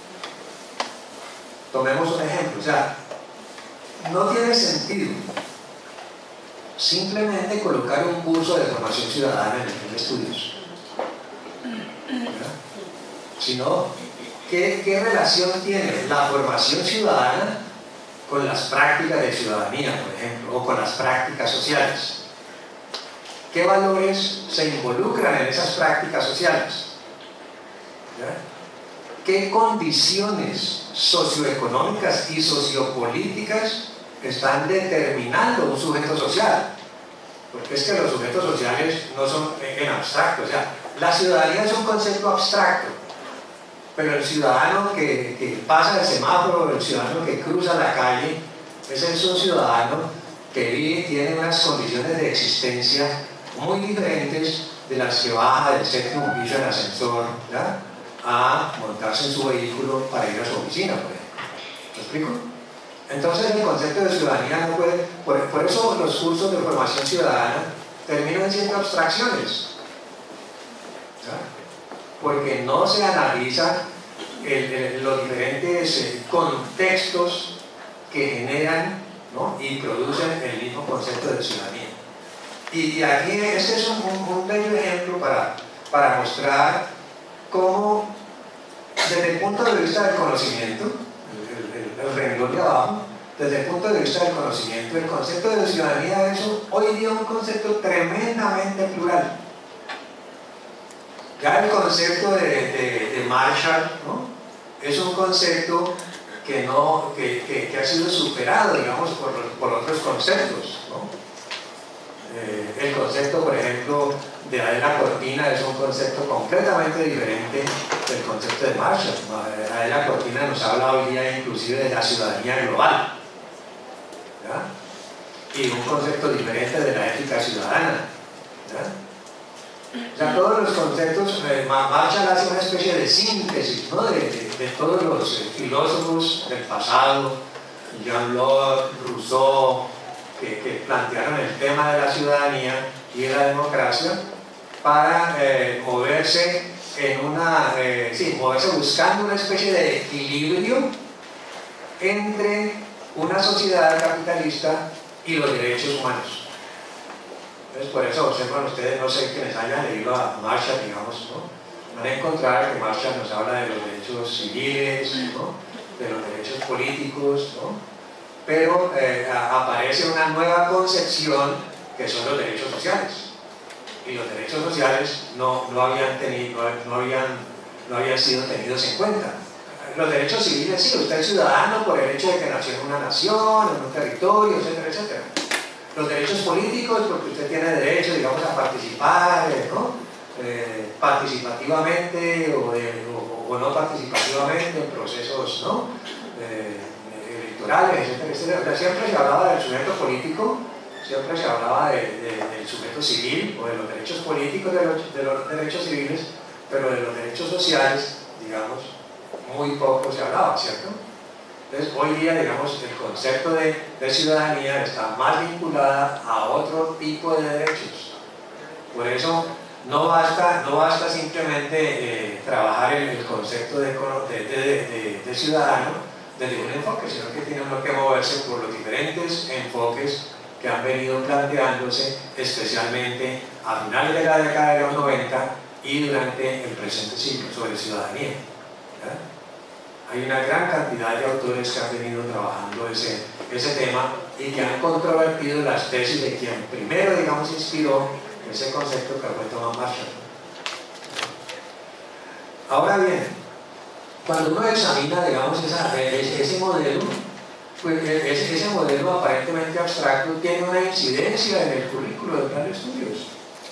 Tomemos un ejemplo, o sea, no tiene sentido simplemente colocar un curso de formación ciudadana en el plan de estudios, ¿verdad? Sino, ¿qué, qué relación tiene la formación ciudadana con las prácticas de ciudadanía, por ejemplo, o con las prácticas sociales? ¿Qué valores se involucran en esas prácticas sociales? ¿Verdad? ¿Qué condiciones socioeconómicas y sociopolíticas están determinando un sujeto social? Porque es que los sujetos sociales no son en abstracto, o sea, la ciudadanía es un concepto abstracto, pero el ciudadano que, que pasa el semáforo, el ciudadano que cruza la calle, ese es un ciudadano que vive, tiene unas condiciones de existencia muy diferentes de las que baja del séptimo piso en ascensor, ¿ya?, a montarse en su vehículo para ir a su oficina, por ejemplo. ¿Me explico? Entonces el concepto de ciudadanía no puede, por, por eso los cursos de formación ciudadana terminan siendo abstracciones, ¿ya?, porque no se analizan el, el, los diferentes eh, contextos que generan, ¿no?, y producen el mismo concepto de ciudadanía. Y aquí este es un, un, un bello ejemplo para, para mostrar cómo, desde el punto de vista del conocimiento, el, el, el renglón de abajo, desde el punto de vista del conocimiento, el concepto de ciudadanía es un, hoy día un concepto tremendamente plural. Ya el concepto de, de, de Marshall, ¿no?, es un concepto que, no, que, que, que ha sido superado, digamos, por, por otros conceptos, ¿no? Eh, el concepto, por ejemplo, de Adela Cortina es un concepto completamente diferente del concepto de Marshall. Adela Cortina nos habla hoy día inclusive de la ciudadanía global, ¿ya?, y un concepto diferente de la ética ciudadana, ¿ya? O sea, todos los conceptos, eh, Marshall hace una especie de síntesis, ¿no?, de, de, de todos los eh, filósofos del pasado, Jean Locke, Rousseau, que, que plantearon el tema de la ciudadanía y de la democracia para eh, moverse en una, eh, sí, moverse buscando una especie de equilibrio entre una sociedad capitalista y los derechos humanos. Entonces, por eso observan ustedes, no sé quienes hayan leído a Marshall, digamos, ¿no?, van a encontrar que Marshall nos habla de los derechos civiles, ¿no?, de los derechos políticos, ¿no?, pero eh, aparece una nueva concepción que son los derechos sociales, y los derechos sociales no, no, habían, tenido, no, habían, no habían sido tenidos en cuenta. Los derechos civiles, sí, usted es ciudadano por el hecho de que nació en una nación, en un territorio, etcétera, etcétera. Los derechos políticos, porque usted tiene derecho, digamos, a participar, ¿no?, eh, participativamente o, de, o, o no participativamente en procesos, ¿no? eh, electorales, etcétera, etcétera. O sea, siempre se hablaba del sujeto político, siempre se hablaba de, de, del sujeto civil o de los derechos políticos, de los, de los derechos civiles, pero de los derechos sociales, digamos, muy poco se hablaba, ¿cierto? Entonces, hoy día, digamos, el concepto de, de ciudadanía está más vinculada a otro tipo de derechos. Por eso, no basta, no basta simplemente eh, trabajar el, el concepto de, de, de, de, de ciudadano desde un enfoque, sino que tiene uno que moverse por los diferentes enfoques que han venido planteándose, especialmente a finales de la década de los noventa y durante el presente siglo, sobre ciudadanía. ¿Verdad? Hay una gran cantidad de autores que han venido trabajando ese, ese tema y que han controvertido las tesis de quien primero, digamos, inspiró ese concepto, que fue Thomas Marshall. Ahora bien, cuando uno examina, digamos, esa, ese, ese modelo, pues ese, ese modelo aparentemente abstracto tiene una incidencia en el currículo del plan de estudios.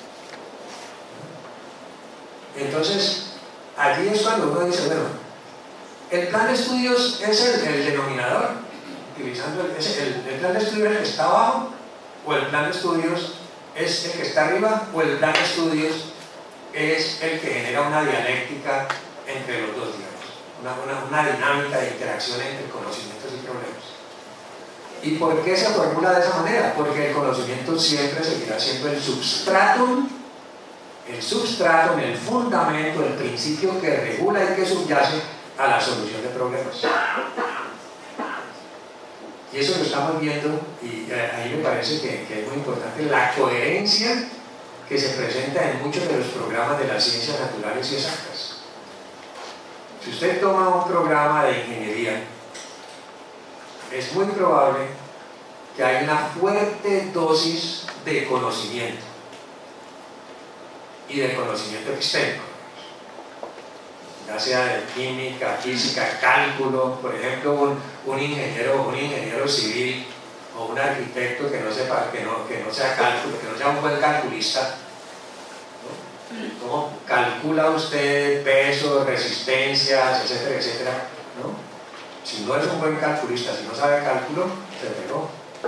Entonces, allí es cuando uno dice, bueno, el plan de estudios es el, el denominador, utilizando el, es el, el plan de estudios es el que está abajo, o el plan de estudios es el que está arriba, o el plan de estudios es el que genera una dialéctica entre los dos, digamos, una, una, una dinámica de interacción entre conocimientos y problemas. ¿Y por qué se formula de esa manera? Porque el conocimiento siempre seguirá siendo el substratum, el substratum, el fundamento, el principio que regula y que subyace a la solución de problemas. Y eso lo estamos viendo, y ahí me parece que, que es muy importante la coherencia que se presenta en muchos de los programas de las ciencias naturales y exactas. Si usted toma un programa de ingeniería, es muy probable que haya una fuerte dosis de conocimiento y de conocimiento epistémico, ya sea de química, física, cálculo. Por ejemplo, un, un, ingeniero, un ingeniero civil o un arquitecto que no, sepa, que no, que no sea cálculo, que no sea un buen calculista, ¿no? ¿Cómo calcula usted pesos, resistencias, etcétera, etcétera? ¿No? Si no es un buen calculista, si no sabe cálculo, se pegó.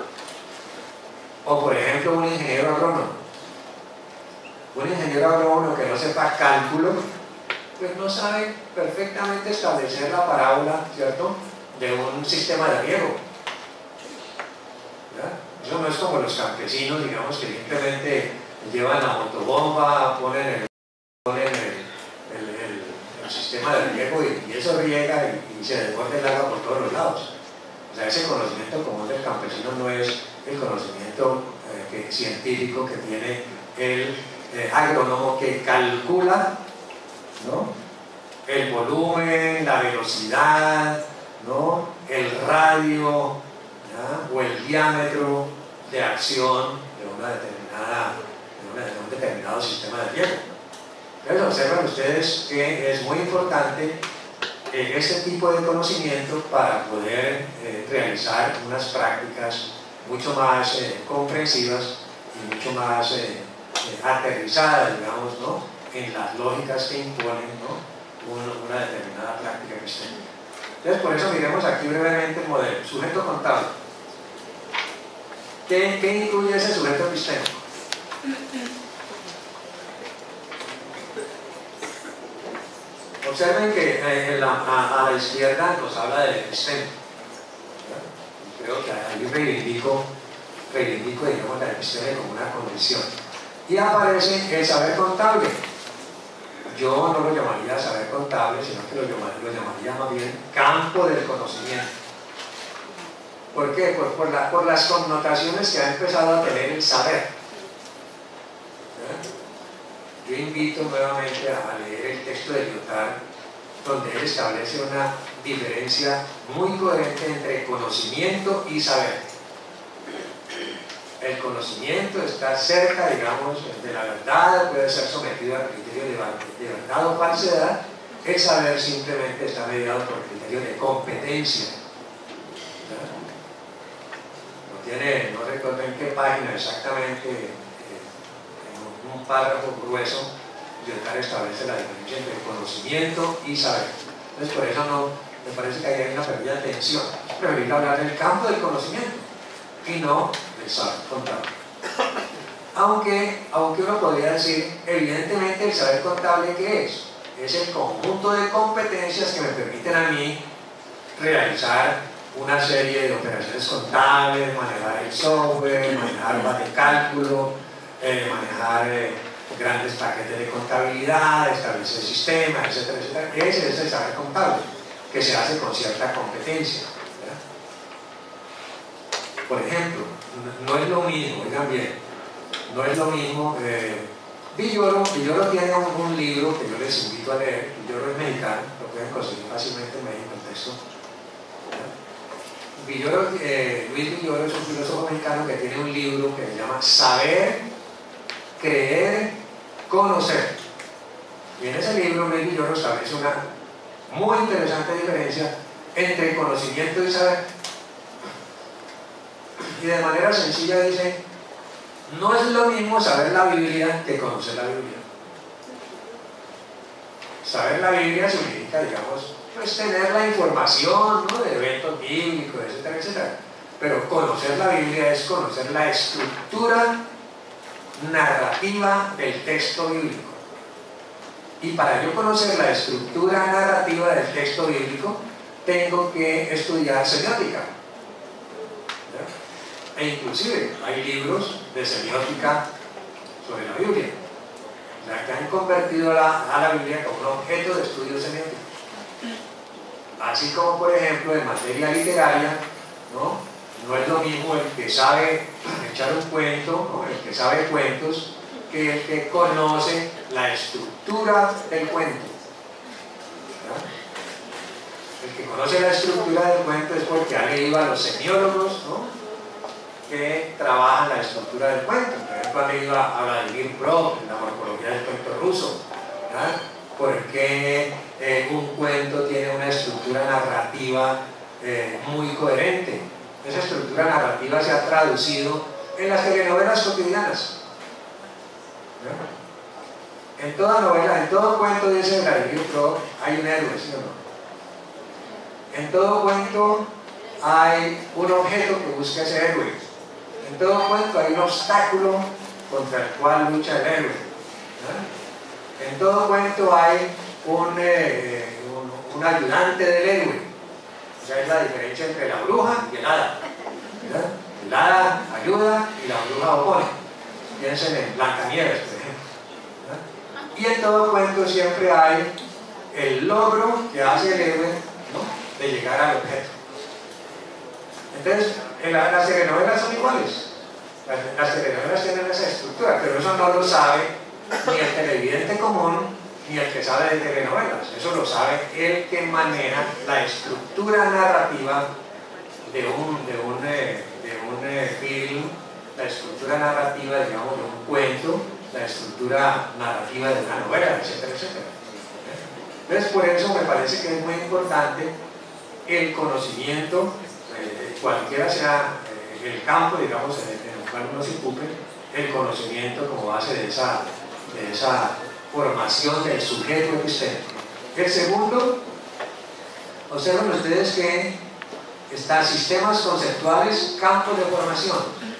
O por ejemplo, un ingeniero agrónomo. Un ingeniero agrónomo que no sepa cálculo, pues no sabe perfectamente establecer la parábola, ¿cierto?, de un sistema de riego. ¿Verdad? Eso no es como los campesinos, digamos, que simplemente llevan la motobomba, ponen el, ponen el, el, el, el sistema de riego y, y eso riega y, y se desborda el agua por todos los lados. O sea, ese conocimiento común del campesino no es el conocimiento eh, que, científico que tiene el eh, agrónomo, que calcula, ¿no?, el volumen, la velocidad, ¿no?, el radio, ¿ya?, o el diámetro de acción de, una determinada, de, una, de un determinado sistema de riego. Entonces observan ustedes que es muy importante eh, este tipo de conocimiento para poder eh, realizar unas prácticas mucho más eh, comprensivas y mucho más eh, eh, aterrizadas, digamos, ¿no?, en las lógicas que imponen, ¿no?, una, una determinada práctica epistémica. Entonces, por eso miremos aquí brevemente el modelo. Sujeto contable. ¿Qué, qué incluye ese sujeto epistémico? Observen que eh, la, a, a la izquierda nos habla del epistémico. Creo que ahí reivindico, reivindico, digamos, la epistémica como una condición. Y aparece el saber contable. Yo no lo llamaría saber contable, sino que lo llamaría, lo llamaría más bien campo del conocimiento. ¿Por qué? Por, por, la, por las connotaciones que ha empezado a tener el saber. ¿Eh? Yo invito nuevamente a leer el texto de Lyotard, donde él establece una diferencia muy coherente entre conocimiento y saber. El conocimiento está cerca, digamos, de la verdad, puede ser sometido al criterio de, de verdad o falsedad. El saber simplemente está mediado por el criterio de competencia. No tiene, no recuerdo en qué página exactamente, eh, en un, un párrafo grueso, Lyotard establece la diferencia entre conocimiento y saber. Entonces, por eso no, me parece que ahí hay una pérdida de atención. Es preferible hablar del campo del conocimiento y no del saber contable. Aunque, aunque uno podría decir, evidentemente el saber contable, ¿qué es? Es el conjunto de competencias que me permiten a mí realizar una serie de operaciones contables, manejar el software, manejar hojas de cálculo, eh, manejar eh, grandes paquetes de contabilidad, establecer sistemas, etcétera, etcétera. Ese es el saber contable, que se hace con cierta competencia, ¿verdad? Por ejemplo, no es lo mismo, oigan bien, no es lo mismo, eh, Villoro, Villoro tiene un, un libro que yo les invito a leer. Villoro es mexicano, lo pueden conseguir fácilmente en México, el texto. Villoro, eh, Luis Villoro es un filósofo mexicano que tiene un libro que se llama Saber, Creer, Conocer. Y en ese libro Luis Villoro establece una muy interesante diferencia entre conocimiento y saber. Y de manera sencilla dice: no es lo mismo saber la Biblia que conocer la Biblia. Saber la Biblia significa, digamos, pues tener la información, ¿no?, de eventos bíblicos, etcétera, etcétera. Pero conocer la Biblia es conocer la estructura narrativa del texto bíblico. Y para yo conocer la estructura narrativa del texto bíblico, tengo que estudiar semiótica. ¿Ya? E inclusive hay libros de semiótica sobre la Biblia, o sea, que han convertido a la, a la Biblia como un objeto de estudio semiótico. Así como, por ejemplo, en materia literaria, ¿no? No es lo mismo el que sabe echar un cuento, ¿no?, el que sabe cuentos, que el que conoce la estructura del cuento. ¿Ya? El que conoce la estructura del cuento es porque ha leído a los semiólogos, ¿no?, que trabajan la estructura del cuento. Por ejemplo, ha leído a Vladimir Brod en la morfología del cuento ruso. ¿Ya? Porque eh, un cuento tiene una estructura narrativa eh, muy coherente. Esa estructura narrativa se ha traducido en las telenovelas cotidianas. ¿Ya? En toda novela, en todo cuento, dice Vladimir Brod, hay un héroe, ¿sí o no? En todo cuento hay un objeto que busca ese héroe. En todo cuento hay un obstáculo contra el cual lucha el héroe. ¿Ya? En todo cuento hay un, eh, un, un ayudante del héroe. O sea, es la diferencia entre la bruja y el hada. ¿Ya? El hada ayuda y la bruja opone. Piensen en Blancanieves, por ejemplo. ¿Ya? Y en todo cuento siempre hay el logro que hace el héroe, ¿no?, de llegar al objeto. Entonces, en la, las telenovelas son iguales. Las, las telenovelas tienen esa estructura, pero eso no lo sabe ni el televidente común ni el que sabe de telenovelas. Eso lo sabe el que maneja la estructura narrativa de un, de un, eh, de un eh, film, la estructura narrativa, digamos, de un cuento, la estructura narrativa de una novela, etcétera, etcétera. Entonces, por eso me parece que es muy importante el conocimiento, eh, cualquiera sea eh, el campo, digamos, en el, en el cual uno se ocupe, el conocimiento como base de esa, de esa formación del sujeto epistémico. El segundo, observen ustedes que están sistemas conceptuales, campos de formación.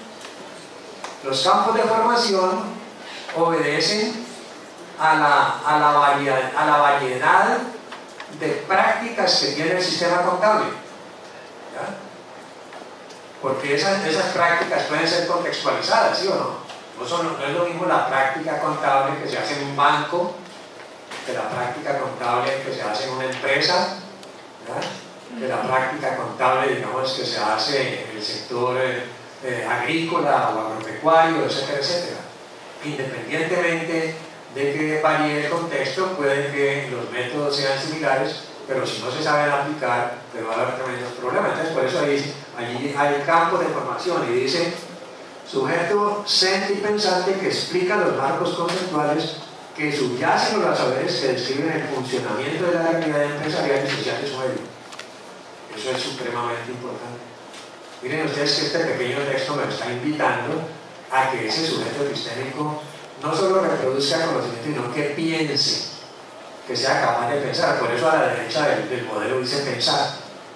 Los campos de formación obedecen a la, a la, variedad, a la variedad de prácticas que tiene el sistema contable. ¿Ya? Porque esas, esas prácticas pueden ser contextualizadas, ¿sí o no? No, son, no es lo mismo la práctica contable que se hace en un banco que la práctica contable que se hace en una empresa, ¿ya?, que la práctica contable, digamos, que se hace en el sector eh, eh, agrícola o agropecuario, etcétera, etcétera. Independientemente de que varíe el contexto, puede que los métodos sean similares, pero si no se saben aplicar, te va a dar tremendos problemas. Entonces, por eso ahí, allí hay campo de formación y dice: sujeto sente y pensante que explica los marcos conceptuales que subyacen a los saberes que describen el funcionamiento de la actividad empresarial y social de su medio. Eso es supremamente importante. Miren ustedes que este pequeño texto me está invitando a que ese sujeto epistémico no solo reproduzca conocimiento, sino que piense, que sea capaz de pensar. Por eso a la derecha del, del modelo dice pensar.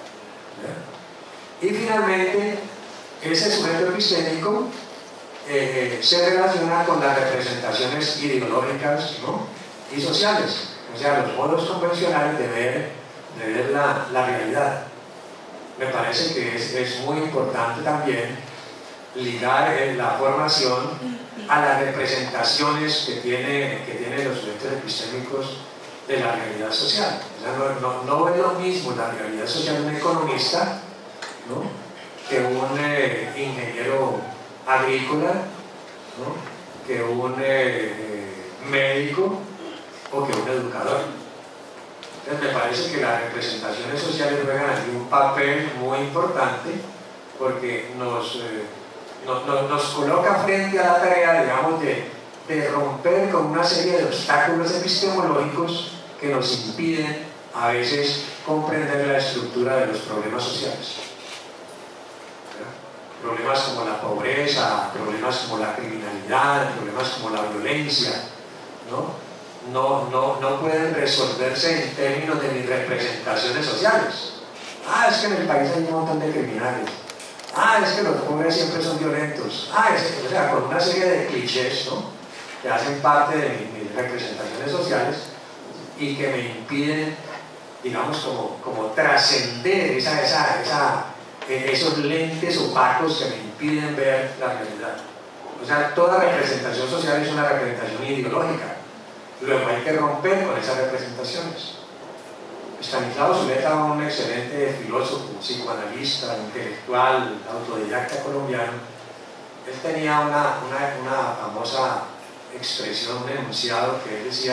¿Ya? Y finalmente, ese sujeto epistémico eh, se relaciona con las representaciones ideológicas, ¿no?, y sociales, o sea, los modos convencionales de ver, de ver la, la realidad. Me parece que es, es muy importante también ligar eh, la formación a las representaciones que tiene, que tienen los sujetos epistémicos de la realidad social. O sea, no, no, no es lo mismo la realidad social de un economista, ¿no?, que un eh, ingeniero agrícola, ¿no?, que un eh, médico o que un educador. Entonces me parece que las representaciones sociales juegan aquí un papel muy importante porque nos, eh, nos, nos, nos coloca frente a la tarea, digamos, de, de romper con una serie de obstáculos epistemológicos que nos impiden a veces comprender la estructura de los problemas sociales. ¿verdad? Problemas como la pobreza, problemas como la criminalidad, problemas como la violencia, ¿no? No, no, no pueden resolverse en términos de mis representaciones sociales. Ah, es que en el país hay un montón de criminales. Ah, es que los pobres siempre son violentos. Ah, es que, o sea, con una serie de clichés, ¿no?, que hacen parte de mis, mis representaciones sociales y que me impiden, digamos, como, como trascender esa, esa, esa, esos lentes opacos que me impiden ver la realidad. O sea, toda representación social es una representación ideológica. Luego hay que romper con esas representaciones. Stanislao Zuleta, un excelente filósofo, psicoanalista, intelectual, autodidacta colombiano, él tenía una, una, una famosa expresión, un enunciado que él decía,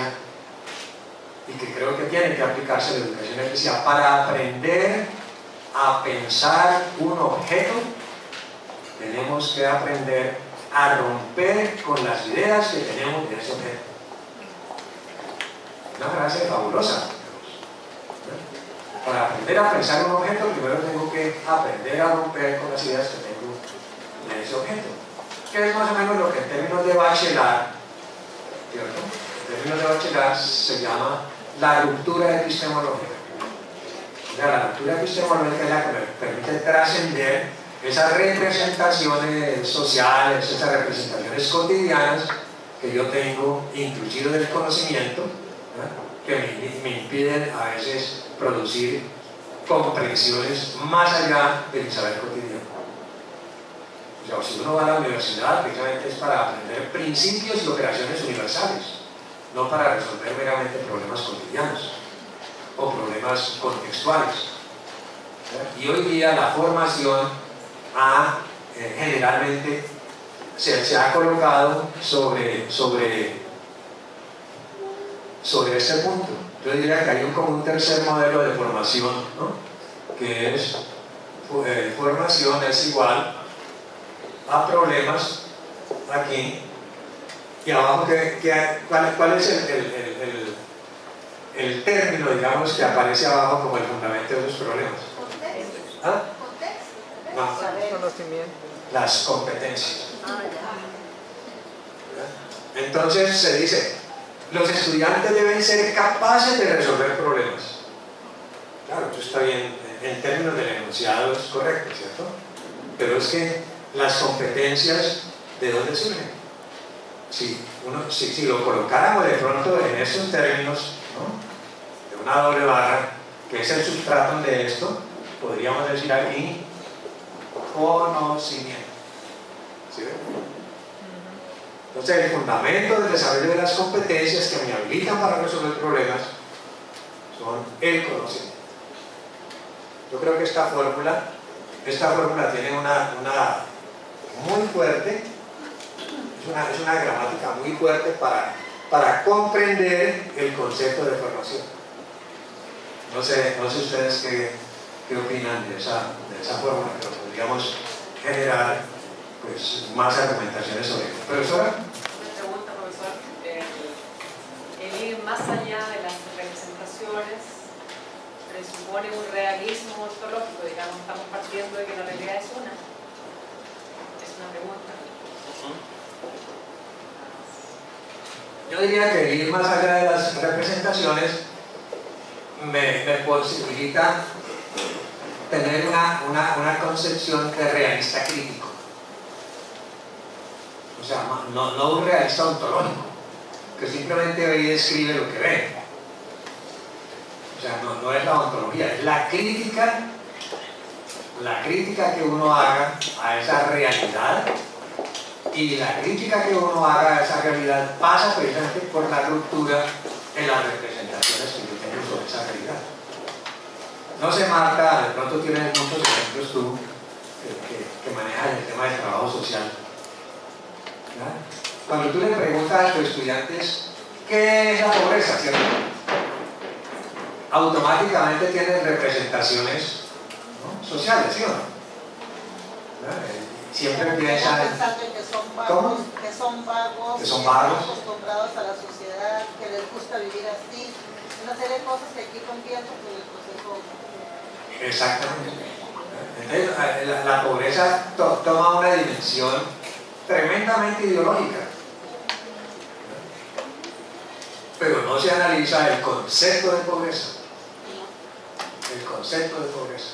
y que creo que tiene que aplicarse en la educación. Él decía: para aprender a pensar un objeto, tenemos que aprender a romper con las ideas que tenemos de ese objeto. Una frase fabulosa. Para aprender a pensar un objeto, primero tengo que aprender a romper con las ideas que tengo de ese objeto. Que es más o menos lo que en términos de Bachelard, ¿cierto? En términos de Bachelard se llama la ruptura epistemológica. O sea, la ruptura epistemológica es la que me permite trascender esas representaciones sociales, esas representaciones cotidianas que yo tengo, inclusive del conocimiento, ¿verdad?, que me, me impiden a veces producir comprensiones más allá del saber cotidiano. O sea, si uno va a la universidad, precisamente es para aprender principios y operaciones universales, no para resolver meramente problemas cotidianos o problemas contextuales. Y hoy día la formación ha, eh, generalmente se, se ha colocado sobre, sobre sobre este punto. Yo diría que hay un, como un tercer modelo de formación, ¿no?, que es eh, formación es igual a problemas aquí y abajo. Que, que, ¿cuál, ¿Cuál es el, el, el, el, el término, digamos, que aparece abajo como el fundamento de esos problemas? ¿Ah? No. Conocimiento. Las competencias. Entonces se dice: los estudiantes deben ser capaces de resolver problemas. Claro, eso está bien, en términos del enunciado es correcto, ¿cierto? Pero es que las competencias, ¿de dónde surgen? Si, uno, si, si lo colocáramos de pronto en esos términos, ¿no?, de una doble barra, que es el sustrato de esto, podríamos decir aquí conocimiento. ¿Sí ven? Entonces, el fundamento del desarrollo de las competencias que me habilitan para resolver problemas son el conocimiento. Yo creo que esta fórmula, esta fórmula tiene una, una muy fuerte, es una, es una gramática muy fuerte para, para comprender el concepto de formación. No sé, no sé ustedes qué, qué opinan de esa, de esa fórmula, pero podríamos generar pues más argumentaciones sobre ello. Profesora. Una pregunta, profesor. El, el ir más allá de las representaciones presupone un realismo ontológico, digamos, estamos partiendo de que la realidad es una. Es una pregunta. yo diría que ir más allá de las representaciones me, me posibilita tener una, una, una concepción de realista crítico. O sea, no, no un realista ontológico, que simplemente ve y describe lo que ve. O sea, no, no es la ontología, es la crítica, la crítica que uno haga a esa realidad, y la crítica que uno haga a esa realidad pasa precisamente por la ruptura en las representaciones que yo tengo sobre esa realidad. No sé, Marta, de pronto tienes muchos ejemplos tú que, que, que manejas el tema del trabajo social. ¿Verdad? Cuando tú le preguntas a tus estudiantes qué es la pobreza, ¿cierto? Automáticamente tienes representaciones, ¿no?, sociales, ¿sí o no? ¿Verdad? Siempre piensan que son vagos, ¿cómo? que son vagos, que son vagos, acostumbrados a la sociedad, que les gusta vivir así, una serie de cosas que aquí convierten con el proceso. Exactamente. Entonces, la, la pobreza to, toma una dimensión tremendamente ideológica, pero no se analiza el concepto de pobreza. El concepto de pobreza.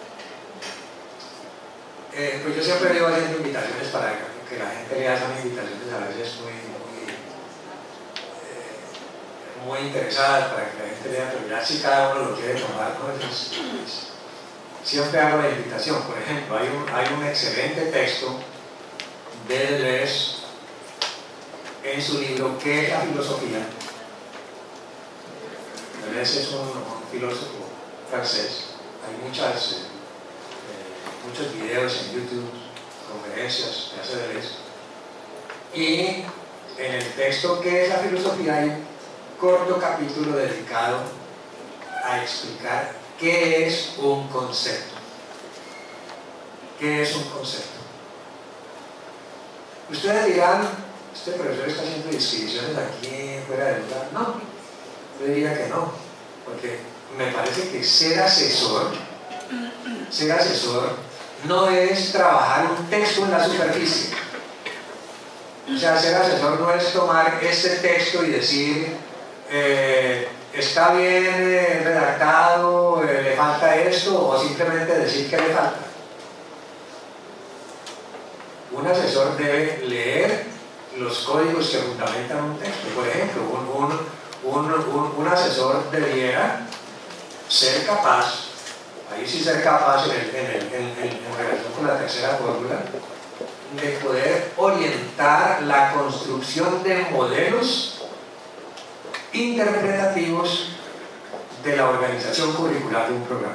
Eh, pues yo siempre llevo haciendo invitaciones para que la gente lea, esas invitaciones a veces muy, muy, eh, muy interesadas para que la gente lea, pero ya si cada uno lo quiere tomar, ¿no? Entonces, pues, siempre hago la invitación. Por ejemplo, hay un, hay un excelente texto de Deleuze en su libro ¿Qué es la filosofía? Deleuze es un, un filósofo francés. Hay muchas, eh, eh, muchos videos en YouTube, conferencias que hace Deleuze. Y en el texto ¿Qué es la filosofía? Hay un corto capítulo dedicado a explicar qué es un concepto. ¿Qué es un concepto? Ustedes dirán, este profesor está haciendo descripciones aquí fuera del lugar. No, yo diría que no, porque me parece que ser asesor, ser asesor no es trabajar un texto en la superficie. O sea, ser asesor no es tomar este texto y decir, eh, está bien eh, redactado, eh, le falta esto, o simplemente decir que le falta. Un asesor debe leer los códigos que fundamentan un texto. Por ejemplo, un, un, un, un, un asesor debiera ser capaz, ahí sí ser capaz en, el, en, el, en, en, en relación con la tercera fórmula, de poder orientar la construcción de modelos interpretativos de la organización curricular de un programa.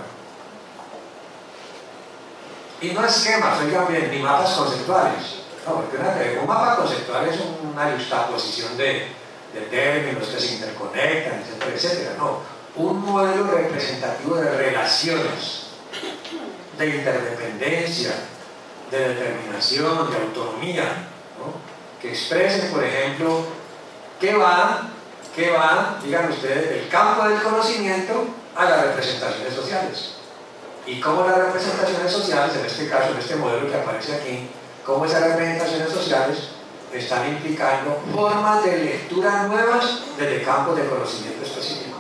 Y no esquemas, oigan bien, ni mapas conceptuales. No, porque una, un mapa conceptual es una justaposición de, de términos que se interconectan, etcétera, etcétera. No, un modelo representativo de relaciones, de interdependencia, de determinación, de autonomía, ¿no?, que expresen, por ejemplo, qué va, qué va, digan ustedes, del campo del conocimiento a las representaciones sociales. Y cómo las representaciones sociales, en este caso, en este modelo que aparece aquí, cómo esas representaciones sociales están implicando formas de lectura nuevas desde campos de conocimiento específicos.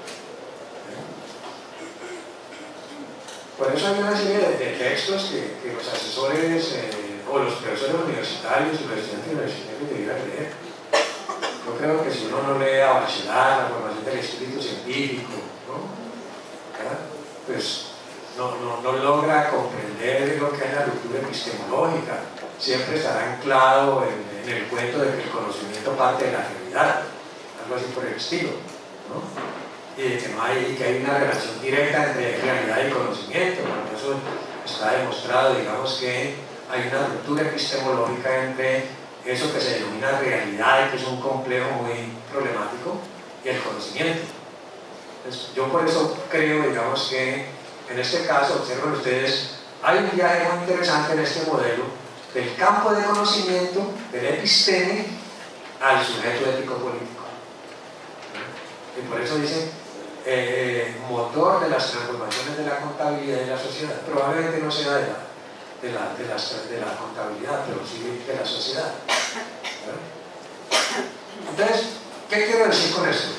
Por eso hay una serie de, de textos que, que los asesores eh, o los profesores universitarios y los estudiantes universitarios debieran leer. Yo creo que si uno no lee a Bachelard, la formación del espíritu científico, ¿no?, ¿verdad?, pues no, no, no logra comprender lo que es la ruptura epistemológica. Siempre estará anclado en, en el cuento de que el conocimiento parte de la realidad, algo así por el estilo, ¿no?, y de que, no hay, que hay una relación directa entre realidad y conocimiento. Por eso está demostrado, digamos, que hay una ruptura epistemológica entre eso que se denomina realidad y que es un complejo muy problemático, y el conocimiento. Entonces, yo por eso creo, digamos, que en este caso, observen ustedes, hay un viaje muy interesante en este modelo del campo de conocimiento, del episteme, al sujeto ético-político. Y por eso dicen, eh, motor de las transformaciones de la contabilidad y de la sociedad. Probablemente no sea de la, de la, de la, de la contabilidad, pero sí de la sociedad. ¿Verdad? Entonces, ¿Qué quiero decir con esto?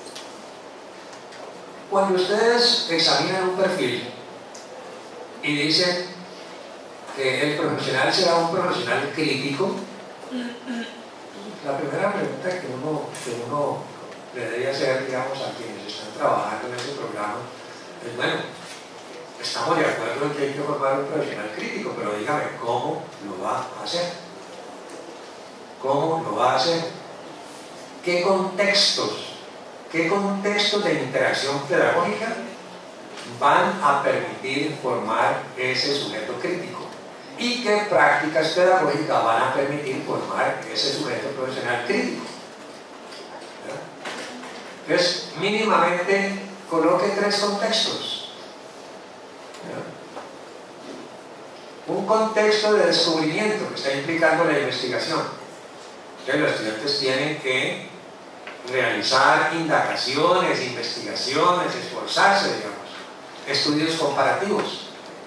Cuando ustedes examinan un perfil y dicen que el profesional será un profesional crítico, la primera pregunta que uno, que uno le debería hacer, digamos, a quienes están trabajando en ese programa es, bueno, estamos de acuerdo en que hay que formar un profesional crítico, pero dígame, ¿cómo lo va a hacer? ¿Cómo lo va a hacer? ¿Qué contextos, qué contextos de interacción pedagógica van a permitir formar ese sujeto crítico? ¿Y qué prácticas pedagógicas van a permitir formar ese sujeto profesional crítico? Entonces, mínimamente coloque tres contextos. Un contexto de descubrimiento que está implicando la investigación. Entonces, los estudiantes tienen que realizar indagaciones, investigaciones, esforzarse, digamos, estudios comparativos.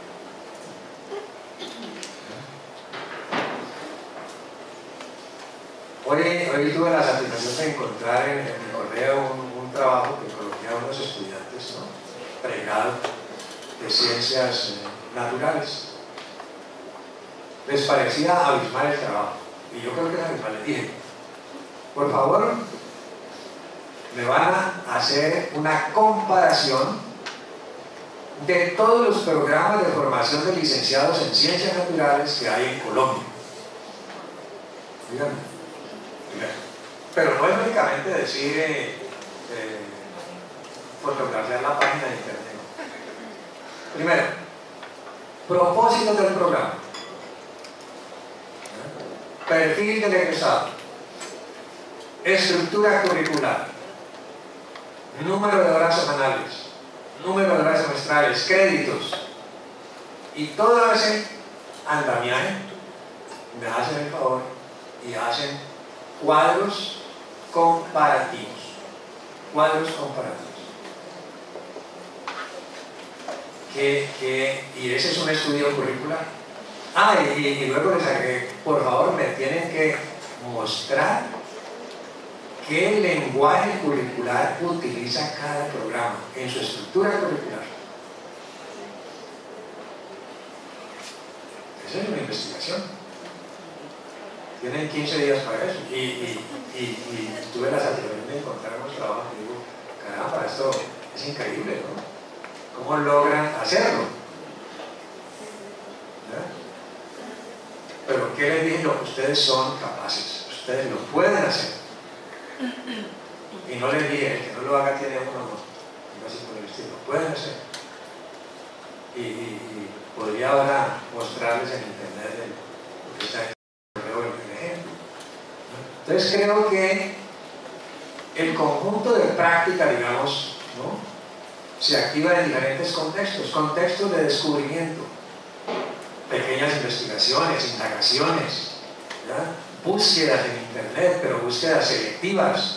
Hoy, hoy tuve la satisfacción de encontrar en, en mi correo un, un trabajo que coloqué a unos estudiantes, ¿no?, pregrado de ciencias eh, naturales. Les parecía abismal el trabajo, y yo creo que era abismal. Les dije, por favor, me van a hacer una comparación de todos los programas de formación de licenciados en ciencias naturales que hay en Colombia. Díganme. Pero no es únicamente decir eh, eh, fotografiar la página de internet. Primero, propósitos del programa, perfil del egresado, estructura curricular, número de horas semanales, número de horas semestrales, créditos, y todo ese andamiaje me hacen el favor y hacen cuadros comparativos. Cuadros comparativos. Que, que, y ese es un estudio curricular. Ah, y, y luego les agregué, por favor, me tienen que mostrar qué lenguaje curricular utiliza cada programa en su estructura curricular. Esa es una investigación. Tienen quince días para eso. Y, y, y, y tuve la satisfacción de encontrar unos trabajos y digo, caramba, esto es increíble, ¿no? ¿Cómo logran hacerlo? ¿verdad? Pero ¿qué les dije? Lo que ustedes son capaces, ustedes lo pueden hacer. Y no les dije, el que no lo haga tiene uno, no, así por el estilo, lo pueden hacer. Y, y, y podría ahora mostrarles en internet lo que está en el correo, el ejemplo. Entonces creo que el conjunto de práctica, digamos, ¿no?, se activa en diferentes contextos, contextos de descubrimiento, pequeñas investigaciones, indagaciones, ¿verdad?, búsquedas en internet, pero búsquedas selectivas.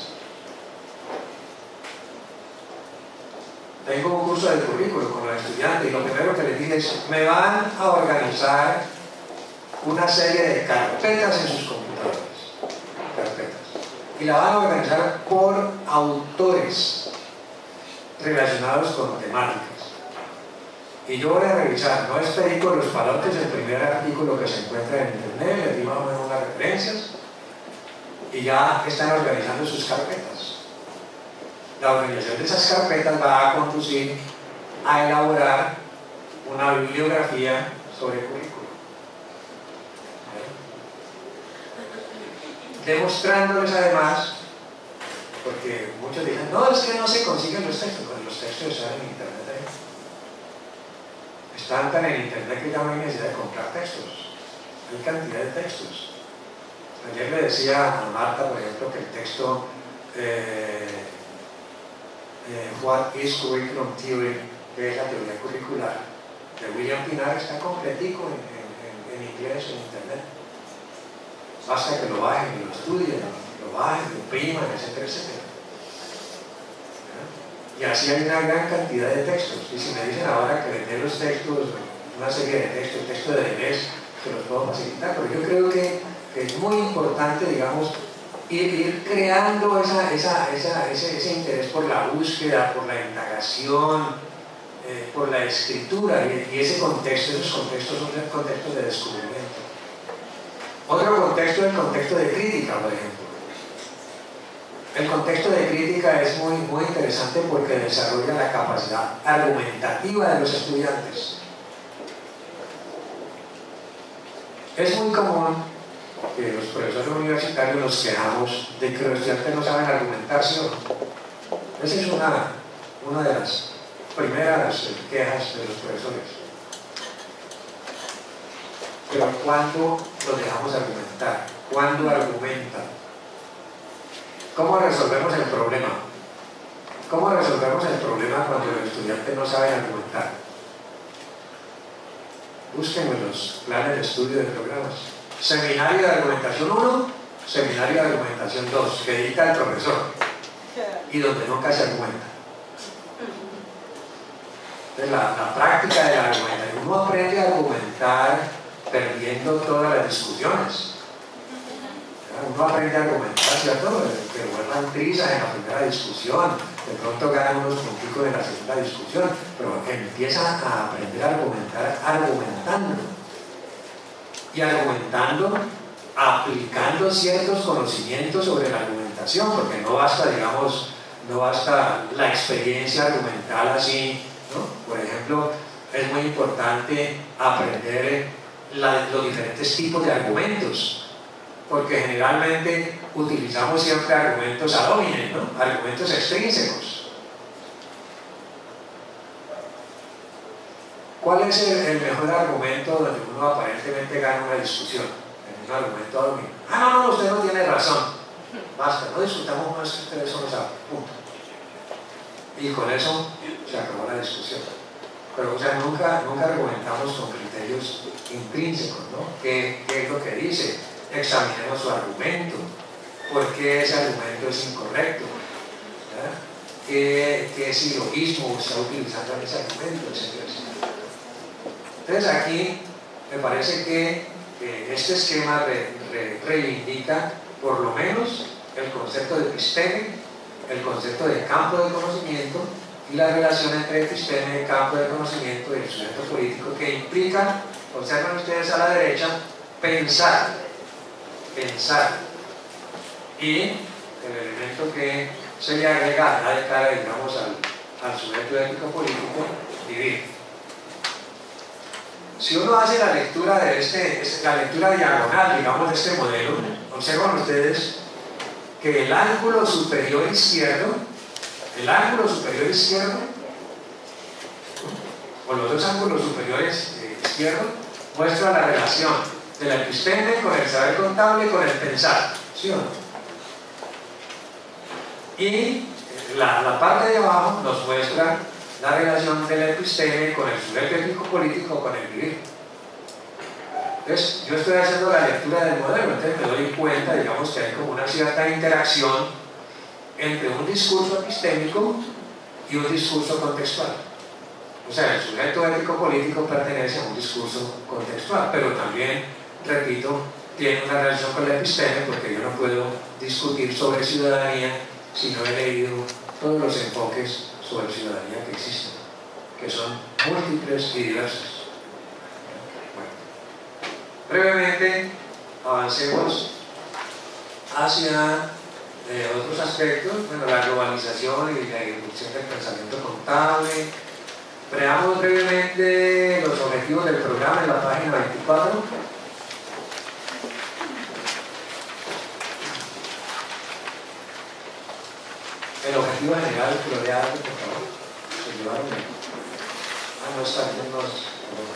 Tengo un curso de currículo con los estudiantes y lo primero que les dije es, me van a organizar una serie de carpetas en sus computadores, carpetas, y la van a organizar por autores relacionados con temáticas. Y yo voy a revisar, no es pedir con los palotes el primer artículo que se encuentra en internet, les di más o menos unas referencias y ya están organizando sus carpetas. La organización de esas carpetas va a conducir a elaborar una bibliografía sobre currículum, demostrándoles además, porque muchos dicen, no, es que no se consiguen los textos, pues los textos están en internet ahí. Están tan en internet que ya no hay necesidad de comprar textos, hay cantidad de textos. Ayer le decía a Marta, por ejemplo, que el texto eh, eh, What is Curriculum Theory, que es la teoría curricular de William Pinar, está completico en, en, en inglés en internet. Basta que lo bajen y lo estudien, lo bajen, lo impriman, etcétera, etcétera. Y así hay una gran cantidad de textos. Y si me dicen ahora que vender los textos, una serie de textos, textos de inglés, que los puedo facilitar, pero yo creo que, que es muy importante, digamos, ir, ir creando esa, esa, esa, ese, ese interés por la búsqueda, por la indagación, eh, por la escritura, y, y ese contexto, esos contextos son contextos de descubrimiento. Otro contexto es el contexto de crítica, por ejemplo. El contexto de crítica es muy, muy interesante porque desarrolla la capacidad argumentativa de los estudiantes. Es muy común que los profesores universitarios nos quejamos de que los estudiantes no saben argumentar, ¿sí o no? Esa es una, una de las primeras quejas de los profesores. Pero ¿cuándo los dejamos argumentar? ¿Cuándo argumentan? ¿Cómo resolvemos el problema? ¿Cómo resolvemos el problema cuando los estudiantes no saben argumentar? Busquen en los planes de estudio de programas. Seminario de argumentación uno, seminario de argumentación dos, que dicta el profesor y donde nunca se argumenta. Entonces, la, la práctica de la argumentación, uno aprende a argumentar perdiendo todas las discusiones. Uno aprende a argumentar, ¿cierto? Que vuelvan trizas en la primera discusión, de pronto ganan unos punticos en la segunda discusión, pero empieza a aprender a argumentar argumentando. Y argumentando, aplicando ciertos conocimientos sobre la argumentación, porque no basta, digamos, no basta la experiencia argumental así, ¿no? Por ejemplo, es muy importante aprender la, los diferentes tipos de argumentos, porque generalmente utilizamos siempre argumentos ad hominem, ¿no? Argumentos extrínsecos. ¿Cuál es el, el mejor argumento donde uno aparentemente gana una discusión? En un argumento ad hominem. Ah, no, no, usted no tiene razón. Basta, no discutamos más que ustedes son los punto. Y con eso se acabó la discusión. Pero, o sea, nunca, nunca argumentamos con criterios intrínsecos, ¿no? ¿Qué, qué es lo que dice? Examinemos su argumento, por qué ese argumento es incorrecto, ¿verdad? ¿Qué, qué silogismo está utilizando en ese argumento, etcétera, etcétera. Entonces aquí me parece que, que este esquema re, re, reivindica por lo menos el concepto de episteme, el concepto de campo de conocimiento y la relación entre episteme, campo de conocimiento y el sujeto político, que implica, observen ustedes a la derecha, pensar pensar y el elemento que se le agrega a de cara, digamos, al, al sujeto ético político, vivir. Si uno hace la lectura de este, la lectura diagonal, digamos, de este modelo, observan ustedes que el ángulo superior izquierdo, el ángulo superior izquierdo, o los dos ángulos superiores eh, izquierdos, muestra la relación de la episteme con el saber contable y con el pensar, ¿sí o no? Y la, la parte de abajo nos muestra la relación de la episteme con el sujeto ético político, con el vivir. Entonces, yo estoy haciendo la lectura del modelo, entonces me doy cuenta, digamos, que hay como una cierta interacción entre un discurso epistémico y un discurso contextual. O sea, el sujeto ético político pertenece a un discurso contextual, pero también, repito, tiene una relación con la episteme, porque yo no puedo discutir sobre ciudadanía si no he leído todos los enfoques sobre ciudadanía que existen, que son múltiples y diversos. Bueno, brevemente avancemos hacia eh, otros aspectos. Bueno, la globalización y la irrupción del pensamiento contable. Veamos brevemente los objetivos del programa en la página veinticuatro. El objetivo general, floreado, por favor. Se llevaron. Ah, no está bien, no es.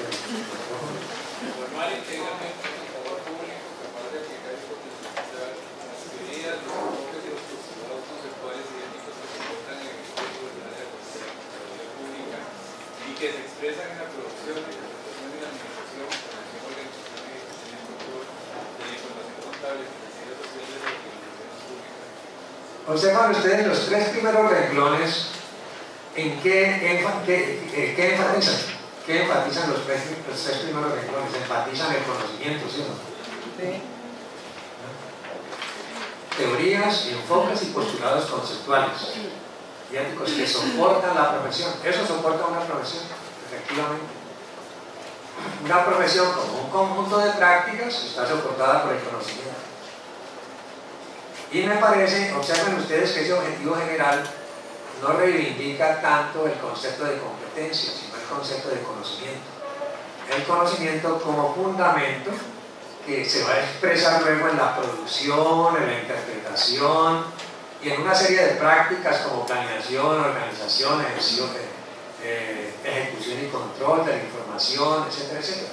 Formar íntegramente el contador público capaz de aplicar y potencializar las medidas, los enfoques y los postulados conceptuales y éticos que se encuentran en el estudio del área de contabilidad pública y que se expresan en la producción, la interpretación y la administración, la organización, organización y gestión y control de la información contable, financiera, social de las organizaciones públicas. Observan ustedes los tres primeros renglones en qué, enfa, qué, eh, qué enfatizan. ¿Qué enfatizan los tres, los tres primeros renglones? Enfatizan el conocimiento, ¿sí o no? Sí. teorías, enfoques y postulados conceptuales y éticos que soportan la profesión. Eso soporta una profesión, efectivamente. Una profesión como un conjunto de prácticas está soportada por el conocimiento. Y me parece, observen ustedes que ese objetivo general no reivindica tanto el concepto de competencia, sino el concepto de conocimiento. El conocimiento como fundamento que se va a expresar luego en la producción, en la interpretación y en una serie de prácticas como planeación, organización, ejecución, eh, ejecución y control de la información, etcétera, etcétera.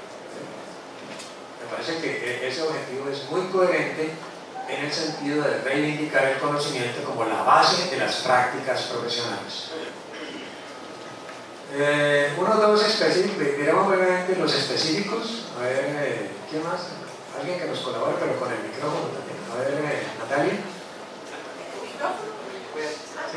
Me parece que ese objetivo es muy coherente en el sentido de reivindicar el conocimiento como la base de las prácticas profesionales. Eh, unos dos específicos, miremos brevemente los específicos. A ver, eh, ¿quién más? Alguien que nos colabore, pero con el micrófono también. A ver, eh, Natalia. Sí.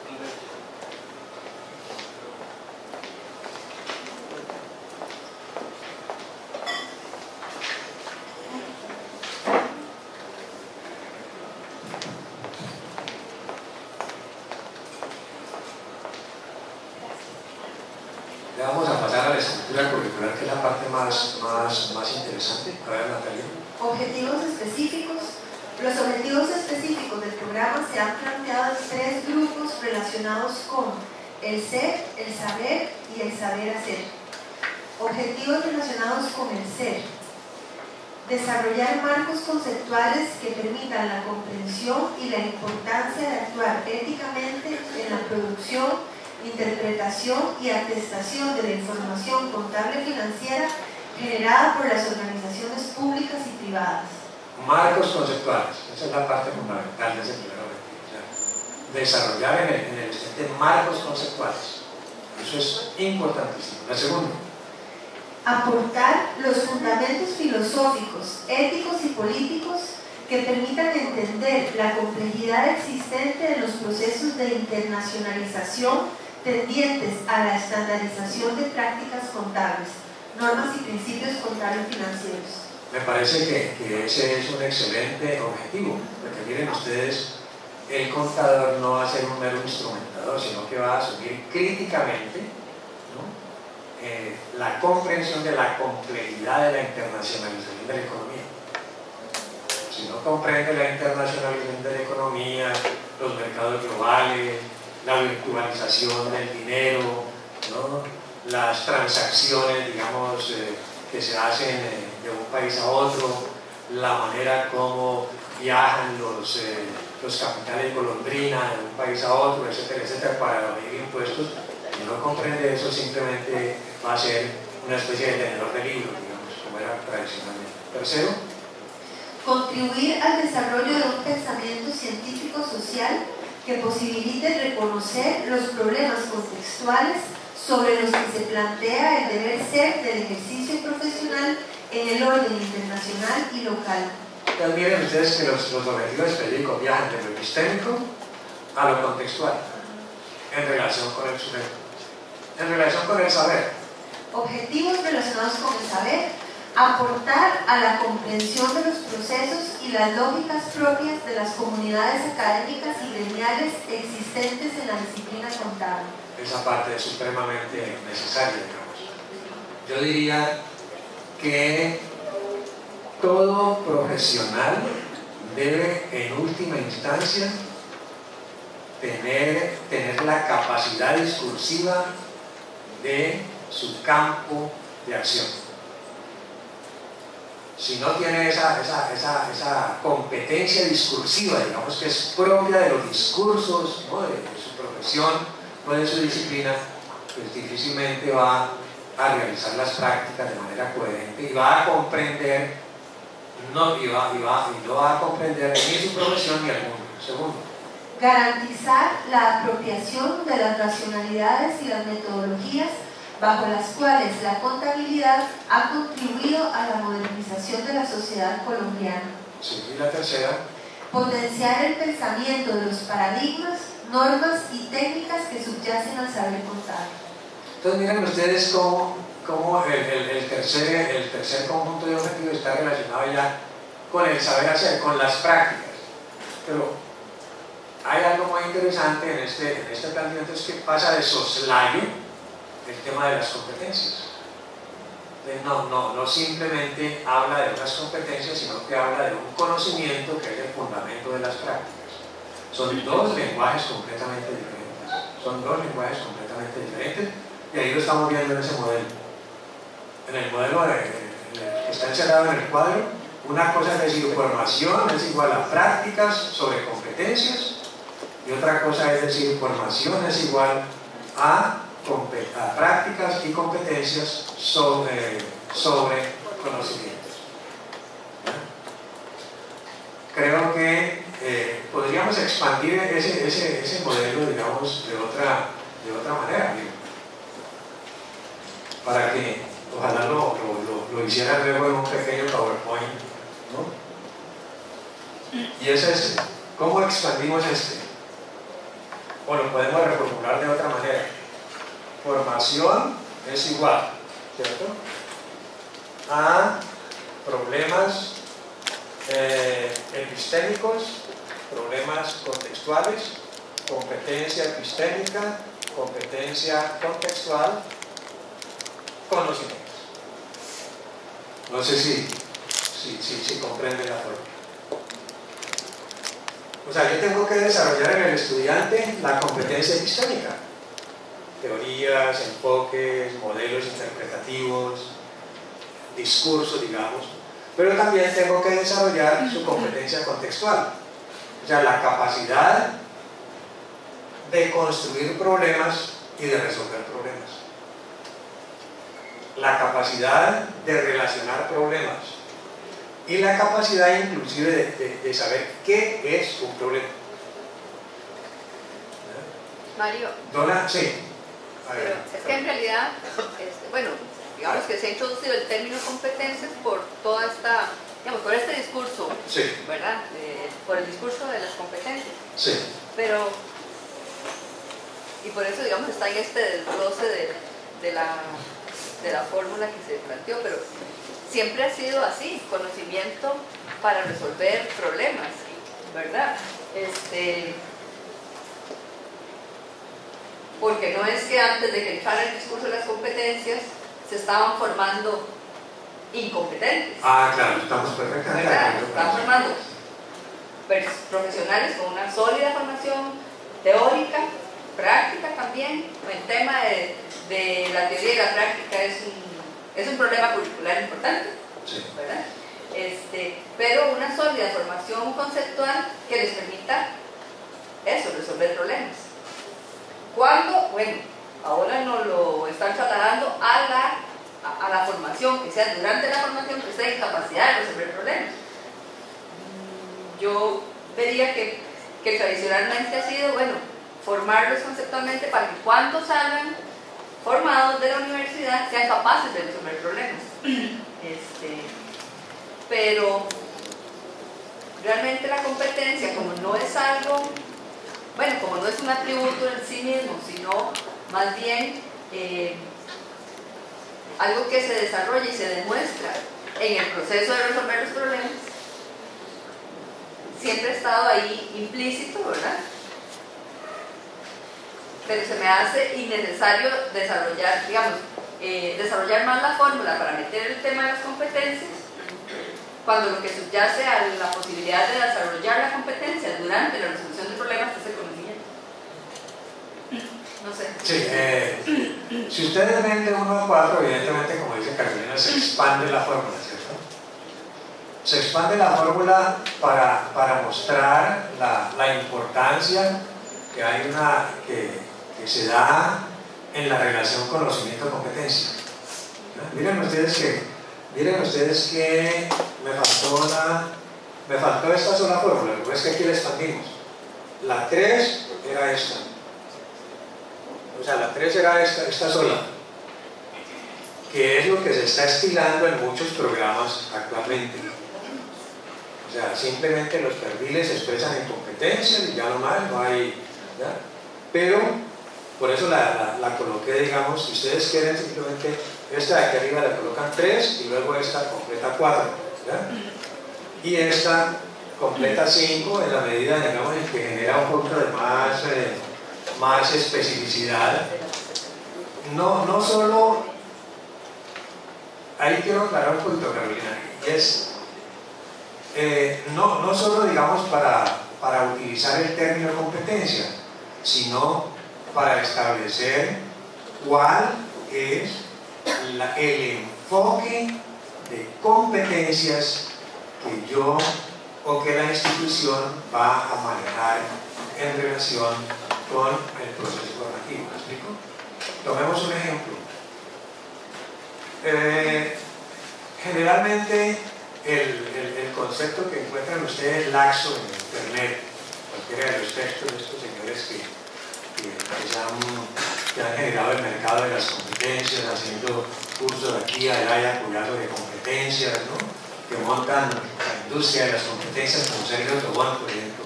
Ya vamos a pasar a la estructura curricular, que es la parte más, más, más interesante. A ver, Natalia. Objetivos específicos. Los objetivos específicos del programa se han planteado en tres grupos relacionados con el ser, el saber y el saber hacer. Objetivos relacionados con el ser. Desarrollar marcos conceptuales que permitan la comprensión y la importancia de actuar éticamente en la producción, interpretación y atestación de la información contable financiera generada por las organizaciones públicas y privadas. Marcos conceptuales, esa es la parte fundamental de ese primer objetivo. O sea, desarrollar en el, en el estudiante marcos conceptuales. Eso es importantísimo. La segunda. Aportar los fundamentos filosóficos, éticos y políticos que permitan entender la complejidad existente de los procesos de internacionalización tendientes a la estandarización de prácticas contables, normas y principios contables financieros. Me parece que, que ese es un excelente objetivo, porque miren ustedes, el contador no va a ser un mero instrumentador, sino que va a asumir críticamente, ¿no?, eh, la comprensión de la complejidad de la internacionalización de la economía. Si no comprende la internacionalización de la economía, los mercados globales, la virtualización del dinero, ¿no?, las transacciones, digamos, eh, que se hacen eh, de un país a otro, la manera como viajan los, eh, los capitales golondrina de un país a otro, etcétera, etcétera, para evadir impuestos. Si no comprende eso, simplemente va a ser una especie de tenedor de libros, digamos, como era tradicionalmente. Tercero, contribuir al desarrollo de un pensamiento científico-social que posibilite reconocer los problemas contextuales sobre los que se plantea el deber ser del ejercicio profesional en el orden internacional y local. Entonces miren ustedes que los, los objetivos específicos viajan de lo epistémico a lo contextual, en relación con el sujeto, en relación con el saber. Objetivos relacionados con el saber: aportar a la comprensión de los procesos y las lógicas propias de las comunidades académicas y gremiales existentes en la disciplina contable. Esa parte es supremamente necesaria, digamos. Yo diría que todo profesional debe, en última instancia, tener, tener la capacidad discursiva de su campo de acción. Si no tiene esa, esa, esa, esa competencia discursiva, digamos, que es propia de los discursos, ¿no?, de, de su profesión o de su disciplina, pues difícilmente va a realizar las prácticas de manera coherente y va a comprender, no, y va, y va, y no va a comprender ni su profesión ni el mundo. Segundo, garantizar la apropiación de las racionalidades y las metodologías bajo las cuales la contabilidad ha contribuido a la modernización de la sociedad colombiana. Sí, y la tercera, potenciar el pensamiento de los paradigmas, normas y técnicas que subyacen al saber contar. Entonces miren ustedes cómo, cómo el, el, el, tercer, el tercer conjunto de objetivos está relacionado ya con el saber hacer, con las prácticas. Pero hay algo muy interesante en este, en este planteamiento, es que pasa de soslayo el tema de las competencias. No, no, no simplemente habla de unas competencias, sino que habla de un conocimiento que es el fundamento de las prácticas. Son dos lenguajes completamente diferentes. Son dos lenguajes completamente diferentes, y ahí lo estamos viendo en ese modelo. En el modelo de, que está encerrado en el cuadro, una cosa es decir, formación es igual a prácticas sobre competencias, y otra cosa es decir, formación es igual a a prácticas y competencias sobre, sobre conocimientos. Creo que eh, podríamos expandir ese, ese, ese modelo, digamos, de otra, de otra manera, digo, para que ojalá lo, lo, lo, lo hiciera luego en un pequeño PowerPoint, ¿no? Y es este. ¿Cómo expandimos este? O lo podemos reformular de otra manera. Formación es igual, ¿cierto?, a problemas eh, epistémicos, problemas contextuales, competencia epistémica, competencia contextual, conocimientos. No sé si, si, si, si comprende la forma. O sea, yo tengo que desarrollar en el estudiante la competencia epistémica. Teorías, enfoques, modelos interpretativos, discurso, digamos, pero también tengo que desarrollar su competencia contextual, o sea, la capacidad de construir problemas y de resolver problemas, la capacidad de relacionar problemas y la capacidad inclusive de, de, de saber qué es un problema. Mario. Dona, sí. Pero es que en realidad, este, bueno, digamos que se ha introducido el término competencias por toda esta, digamos, por este discurso, sí, ¿verdad? Eh, por el discurso de las competencias. Sí. Pero, y por eso, digamos, está en este desglose de, de la, de la fórmula que se planteó, pero siempre ha sido así, conocimiento para resolver problemas, ¿verdad? Este... Porque no es que antes de que entrara el discurso de las competencias se estaban formando incompetentes. Ah, claro, estamos perfectamente de acuerdo. Se estaban formando profesionales con una sólida formación teórica, práctica también. El tema de, de la teoría y la práctica es un, es un problema curricular importante, sí, ¿verdad? Este, pero una sólida formación conceptual que les permita eso, resolver problemas. ¿Cuándo? Bueno, ahora nos lo están trasladando a la, a, a la formación, que sea durante la formación que esté en capacidad de resolver problemas. Yo vería que, que tradicionalmente ha sido, bueno, formarlos conceptualmente para que cuando salgan formados de la universidad sean capaces de resolver problemas. Este, pero realmente la competencia, como no es algo... Bueno, como no es un atributo en sí mismo, sino más bien eh, algo que se desarrolla y se demuestra en el proceso de resolver los problemas, siempre ha estado ahí implícito, ¿verdad? Pero se me hace innecesario desarrollar, digamos, eh, desarrollar más la fórmula para meter el tema de las competencias, cuando lo que subyace a la posibilidad de desarrollar la competencia durante la resolución de problemas es el conocimiento. No sé. Sí, eh, si ustedes ven de uno a cuatro, evidentemente, como dice Carolina, se expande la fórmula, ¿cierto? Se expande la fórmula para, para mostrar la, la importancia que hay una que, que se da en la relación conocimiento-competencia. ¿No? Miren ustedes que Miren ustedes que me faltó una, me faltó esta sola fórmula, lo que es que aquí la expandimos. La tres era esta. O sea, la tres era esta, esta sola. Que es lo que se está estilando en muchos programas actualmente. O sea, simplemente los perfiles se expresan en competencias y ya no más, no hay... ¿ya? Pero, por eso la, la, la coloqué, digamos, si ustedes quieren simplemente... Esta de aquí arriba le colocan tres y luego esta completa cuatro, ¿ya? Y esta completa cinco en la medida, digamos, en que genera un poquito de más, eh, más especificidad. No, no solo, ahí quiero aclarar un poquito, Carolina, y es, eh, no, no solo, digamos, para, para utilizar el término competencia, sino para establecer cuál es la, el enfoque de competencias que yo o que la institución va a manejar en relación con el proceso formativo. ¿Me explico? Tomemos un ejemplo. Eh, generalmente el, el, el concepto que encuentran ustedes laxo en internet, cualquiera de los textos de estos señores que, que, que, han, que han generado el mercado de las competencias, haciendo cursos de aquí a allá, cuidado de competencias, ¿no? Que montan la industria de las competencias, como Sergio Tobón, por ejemplo,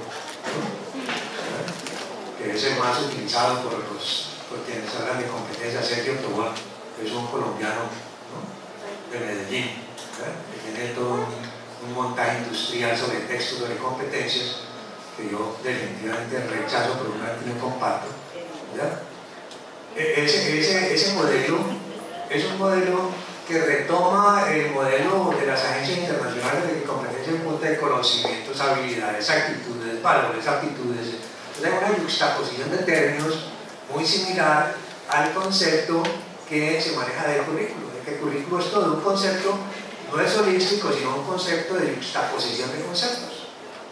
¿no? Que es el más utilizado por, los, por quienes hablan de competencias. Sergio Tobón, que es un colombiano, ¿no? De Medellín, ¿verdad? Que tiene todo un, un montaje industrial sobre textos sobre competencias que yo definitivamente rechazo, pero no comparto, ¿verdad? Ese, ese, ese modelo es un modelo que retoma el modelo de las agencias internacionales de competencia en punta de conocimientos, habilidades, actitudes, valores, aptitudes. Es una juxtaposición de términos muy similar al concepto que se maneja del currículo, de que el currículo es todo un concepto, no es holístico, sino un concepto de juxtaposición de conceptos.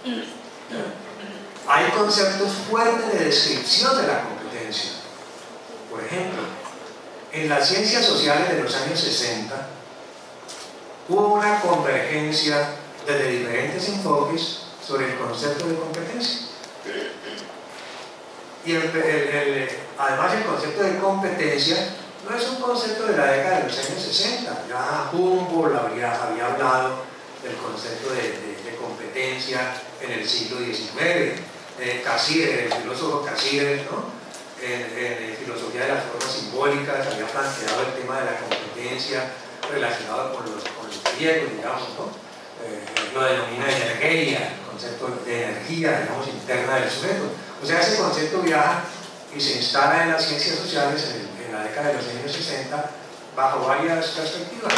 Hay conceptos fuertes de descripción de la competencia. Por ejemplo, en las ciencias sociales de los años sesenta hubo una convergencia desde diferentes enfoques sobre el concepto de competencia. Y el, el, el, además el concepto de competencia no es un concepto de la década de los años sesenta. Ya Humboldt había, había hablado del concepto de, de, de competencia en el siglo diecinueve. Eh, Cassirer, el filósofo Cassirer, ¿no? En, en, en filosofía de las formas simbólicas había planteado el tema de la competencia relacionado con los, con los griegos, digamos, ¿no? Eh, lo denomina energía, el concepto de energía, digamos, interna del sujeto. O sea, ese concepto viaja y se instala en las ciencias sociales en, el, en la década de los años sesenta bajo varias perspectivas,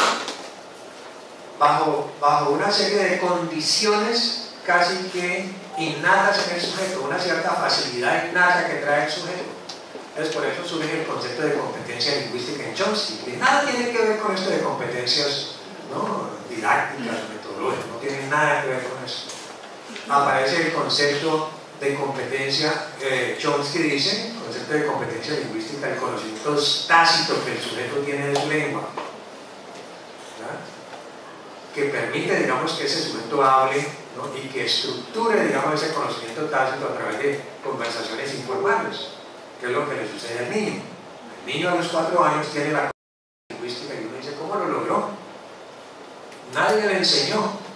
bajo, bajo una serie de condiciones casi que innatas en el sujeto, una cierta facilidad innata que trae el sujeto. Entonces, por eso surge el concepto de competencia lingüística en Chomsky, que nada tiene que ver con esto de competencias, ¿no? Didácticas, metodológicas, no tiene nada que ver con eso. Aparece el concepto de competencia, eh, Chomsky dice, el concepto de competencia lingüística, el conocimiento tácito que el sujeto tiene de su lengua, ¿verdad? Que permite, digamos, que ese sujeto hable, ¿no? Y que estructure, digamos, ese conocimiento tácito a través de conversaciones informales, que es lo que le sucede al niño. El niño a los cuatro años tiene la lingüística y uno dice, ¿cómo lo logró? Nadie le enseñó,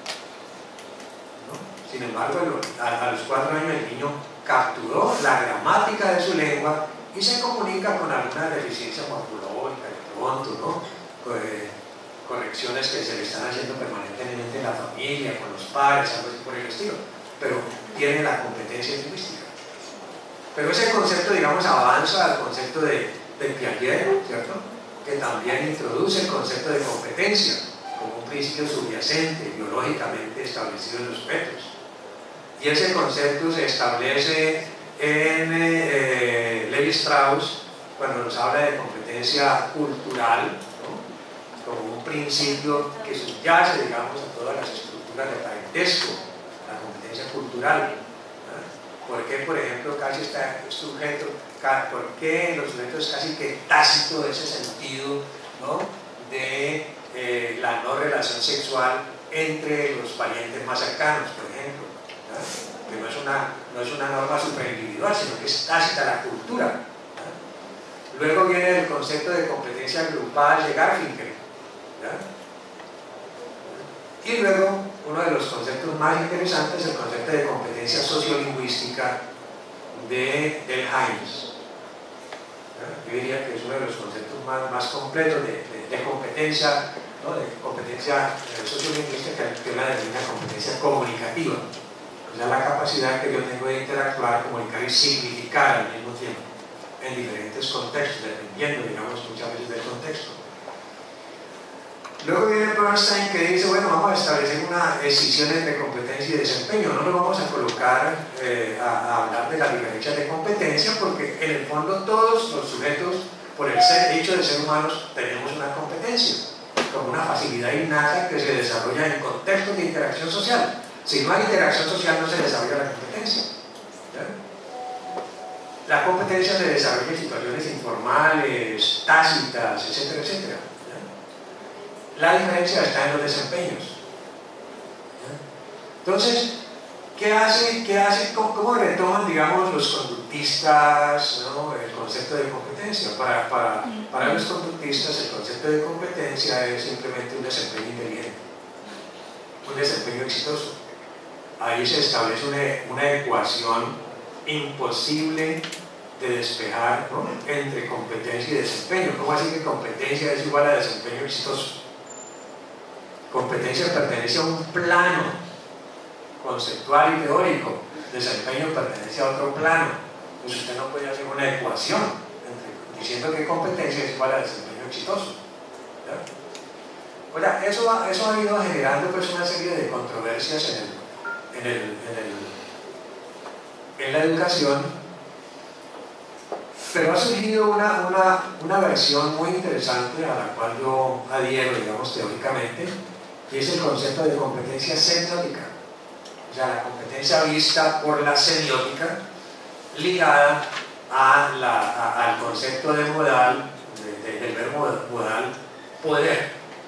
¿no? Sin embargo, a, a los cuatro años el niño capturó la gramática de su lengua y se comunica con alguna deficiencia morfológica, de pronto, ¿no? Pues, correcciones que se le están haciendo permanentemente en la familia, con los padres, algo así por el estilo, pero tiene la competencia lingüística. Pero ese concepto, digamos, avanza al concepto de, de Piaget, ¿cierto? Que también introduce el concepto de competencia como un principio subyacente, biológicamente establecido en los sujetos. Y ese concepto se establece en eh, Levi Strauss cuando nos habla de competencia cultural, como un principio que subyace, digamos, a todas las estructuras de parentesco, la competencia cultural. ¿No? ¿Por qué, por ejemplo, casi está sujeto, por qué los sujetos casi que tácito ese sentido, ¿no? de eh, la no relación sexual entre los parientes más cercanos, por ejemplo? ¿No? Que no es una, no es una norma superindividual, sino que es tácita la cultura. ¿No? Luego viene el concepto de competencia grupal de Garfinkel. Y luego, uno de los conceptos más interesantes es el concepto de competencia sociolingüística de Delhaize. Yo diría que es uno de los conceptos más, más completos de, de, de competencia, ¿no? de competencia sociolingüística, que es la denomina competencia comunicativa. O sea, la capacidad que yo tengo de interactuar, comunicar y significar al mismo tiempo en diferentes contextos, dependiendo, digamos, muchas veces del contexto. Luego viene Bernstein que dice, bueno, vamos a establecer una decisión entre competencia y desempeño. No nos vamos a colocar eh, a, a hablar de la diferencia de competencia, porque en el fondo todos los sujetos, por el ser, hecho de ser humanos, tenemos una competencia, como una facilidad innata que se desarrolla en contextos de interacción social. Si no hay interacción social, no se desarrolla la competencia. ¿Ya? La competencia se desarrolla en situaciones informales, tácitas, etcétera, etcétera. La diferencia está en los desempeños. Entonces, ¿qué hace, qué hace, cómo, cómo retoman, digamos, los conductistas, ¿no?, el concepto de competencia? Para, para, para los conductistas, el concepto de competencia es simplemente un desempeño inteligente, un desempeño exitoso. Ahí se establece una, una ecuación imposible de despejar, ¿no?, entre competencia y desempeño. ¿Cómo así que competencia es igual a desempeño exitoso? Competencia pertenece a un plano conceptual y teórico, desempeño pertenece a otro plano. Pues usted no puede hacer una ecuación entre, diciendo que competencia es igual a desempeño exitoso. ¿Ya? O sea, eso, ha, eso ha ido generando pues una serie de controversias en, el, en, el, en, el, en la educación, pero ha surgido una, una, una versión muy interesante a la cual yo adhiero, digamos, teóricamente, y es el concepto de competencia semiótica. O sea, la competencia vista por la semiótica, ligada a la, a, al concepto de modal, de, de, del verbo modal, poder,